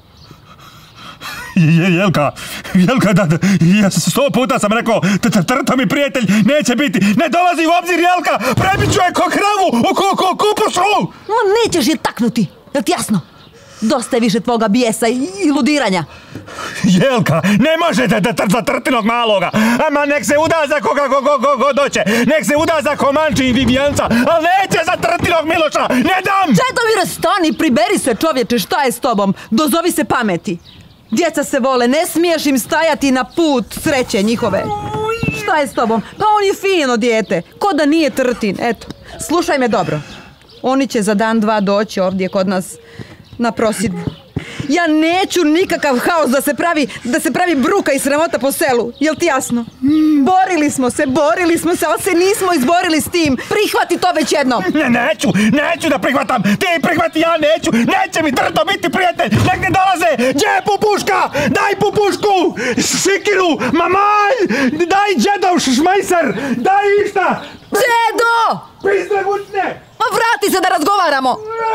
[SPEAKER 2] Je, Jelka, Jelka, da, da, ja sto puta sam rekao, trta mi prijatelj, neće biti, ne dolazi u obzir Jelka, prebit ću je ko kravu, u ko, ko, kupušu!
[SPEAKER 1] Ma nećeš je taknuti, jel ti jasno? Dosta je više tvoga bijesa i ludiranja.
[SPEAKER 2] Jelka, ne možete da trca trtinog maloga, ama nek se uda za koga go, go, go, go doće, nek se uda za Komanči i Vivijanca, ali neće za trtinog Miloša, ne dam!
[SPEAKER 1] Čedomire, stani, priberi se čovječe, šta je s tobom? Dozovi se pameti. Djeca se vole, ne smiješ im stajati na put sreće njihove. Šta je s tobom? Pa on je fino dijete, ko da nije Trtin, eto. Slušaj me dobro. Oni će za dan, dva doći ovdje kod nas na prosjedbu. Ja neću nikakav haos da se pravi, da se pravi bruka i sramota po selu, jel ti jasno? Borili smo se, borili smo se, ali se nismo izborili s tim. Prihvati to već jednom.
[SPEAKER 2] Ne, neću, neću da prihvatam, ti prihvati, ja neću, neće mi Trto biti prijatelj, nek ne dolaze, gdje je pupuška, daj pupušku, sikiru, mamalj, daj džedov šmajser, daj išta.
[SPEAKER 1] Džedo!
[SPEAKER 2] Pisne gućne!
[SPEAKER 1] Ma vrati se da razgovaramo.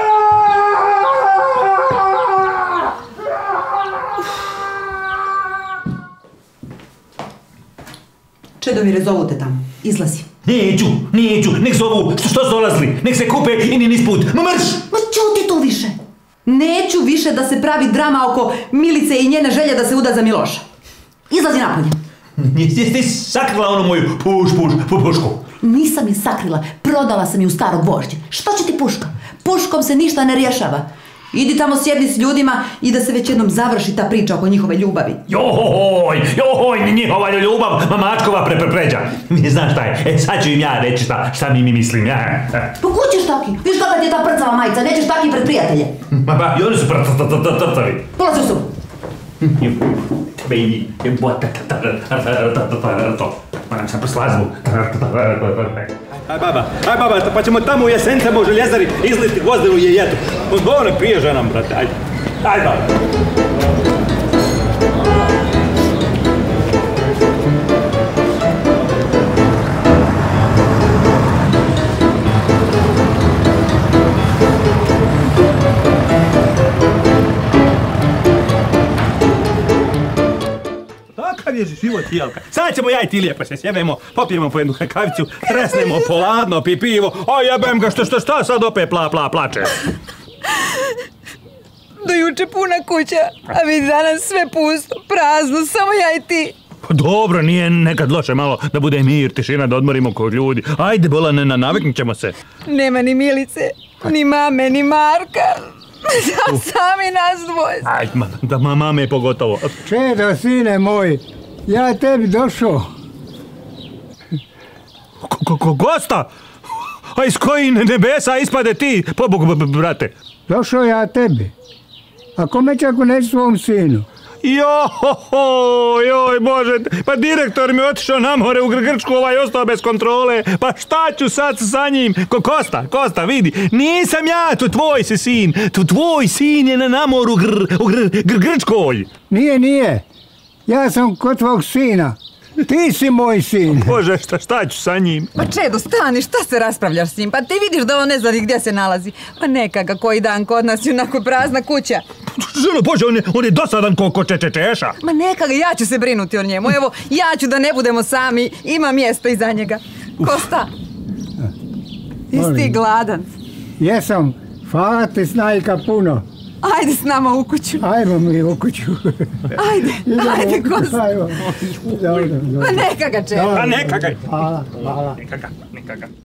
[SPEAKER 1] Čedomire, zovu te tamo. Izlazi.
[SPEAKER 2] Neću, neću, nek zovu, što, što su dolazili, nek se kupe i ni nisput. Ma marš!
[SPEAKER 1] Ma čuti to više. Neću više da se pravi drama oko Milice i njene želje da se uda za Miloša. Izlazi napolje.
[SPEAKER 2] Jesi ti sakrila onu moju puš, puš, pušku?
[SPEAKER 1] Nisam je sakrila, prodala sam je u staro gvožđe. Što će ti puška? Puškom se ništa ne rješava. Idi tamo sjedni s ljudima i da se već jednom završi ta priča oko njihove ljubavi.
[SPEAKER 2] Johoj, johoj, njihova ljubav, mamačkova pre, pre, pređa. Znaš šta je, e, sad ću im ja reći šta, šta mi mi mislim, ja.
[SPEAKER 1] Pa ko ćeš taki? Viš kada ti je ta prcava majica, nećeš taki pred prijatelje.
[SPEAKER 2] Ma ba, i oni su prcavi.
[SPEAKER 1] Polazi u sobu.
[SPEAKER 2] Tebe i mi, jebote, to. Moram sam po slazbu. Aj baba, aj baba, pa ćemo tamo u Jesencama u željezari izlisti gvozdenu jejetu. Ovo nek prije ženam, brate, ajde. Aj baba. Takav je život, Jelka. Sad ćemo ja i ti lijepo se sjebemo, popijemo po jednu kavicu, tresnemo poladno, pi pivo, a jebem ga, što, što, šta sad opet pla, pla, plače?
[SPEAKER 1] Do juče puna kuća, a vidi danas sve pusto, prazno, samo ja i ti.
[SPEAKER 2] Pa dobro, nije nekad loše malo da bude mir, tišina, da odmorimo kod ljudi. Ajde, bola, ne, naviknut ćemo se.
[SPEAKER 1] Nema ni Milice, ni mame, ni Marka. Sami nas dvoje.
[SPEAKER 2] Aj, ma, da ma, mame pogotovo.
[SPEAKER 13] Čedo, sine moj, ja tebi došao.
[SPEAKER 2] Ko gosta? A iz koji nebesa ispade ti, pobog, brate?
[SPEAKER 13] Došao ja tebi. A kome čako neći svom sinu?
[SPEAKER 2] Joj, joj, Bože, pa direktor mi otišao na more u Grčku, ovaj ostao bez kontrole, pa šta ću sad sa njim? Ko, Kosta, Kosta, vidi, nisam ja, to tvoj si sin, to tvoj sin je na namoru gr, u gr, gr, Grčkoj.
[SPEAKER 13] Nije, nije, ja sam kod tvog sina. Ti si moj sin.
[SPEAKER 2] Bože, šta, šta ću sa njim?
[SPEAKER 1] Pa Čedo, stani, šta se raspravljaš s njim? Pa ti vidiš da on ne zna gdje se nalazi. Pa neka ga koji dan kod nas je onako prazna kuća.
[SPEAKER 2] Ženo, Bože, on je, on je dosadan ko, ko če, češa.
[SPEAKER 1] Ma neka ga, ja ću se brinuti o njemu. Evo, ja ću da ne budemo sami, ima mjesto iza njega. Kosta, jesi ti gladan?
[SPEAKER 13] Jesam, hvala ti snajka puno.
[SPEAKER 1] Ajde s nama u kuću.
[SPEAKER 13] Ajmo mi u kuću.
[SPEAKER 1] Ajde, ajde, Kosta.
[SPEAKER 13] Ajmo.
[SPEAKER 1] Pa neka ga, Čedo.
[SPEAKER 2] Pa neka ga.
[SPEAKER 13] Hvala, hvala.
[SPEAKER 2] Neka ga, neka ga.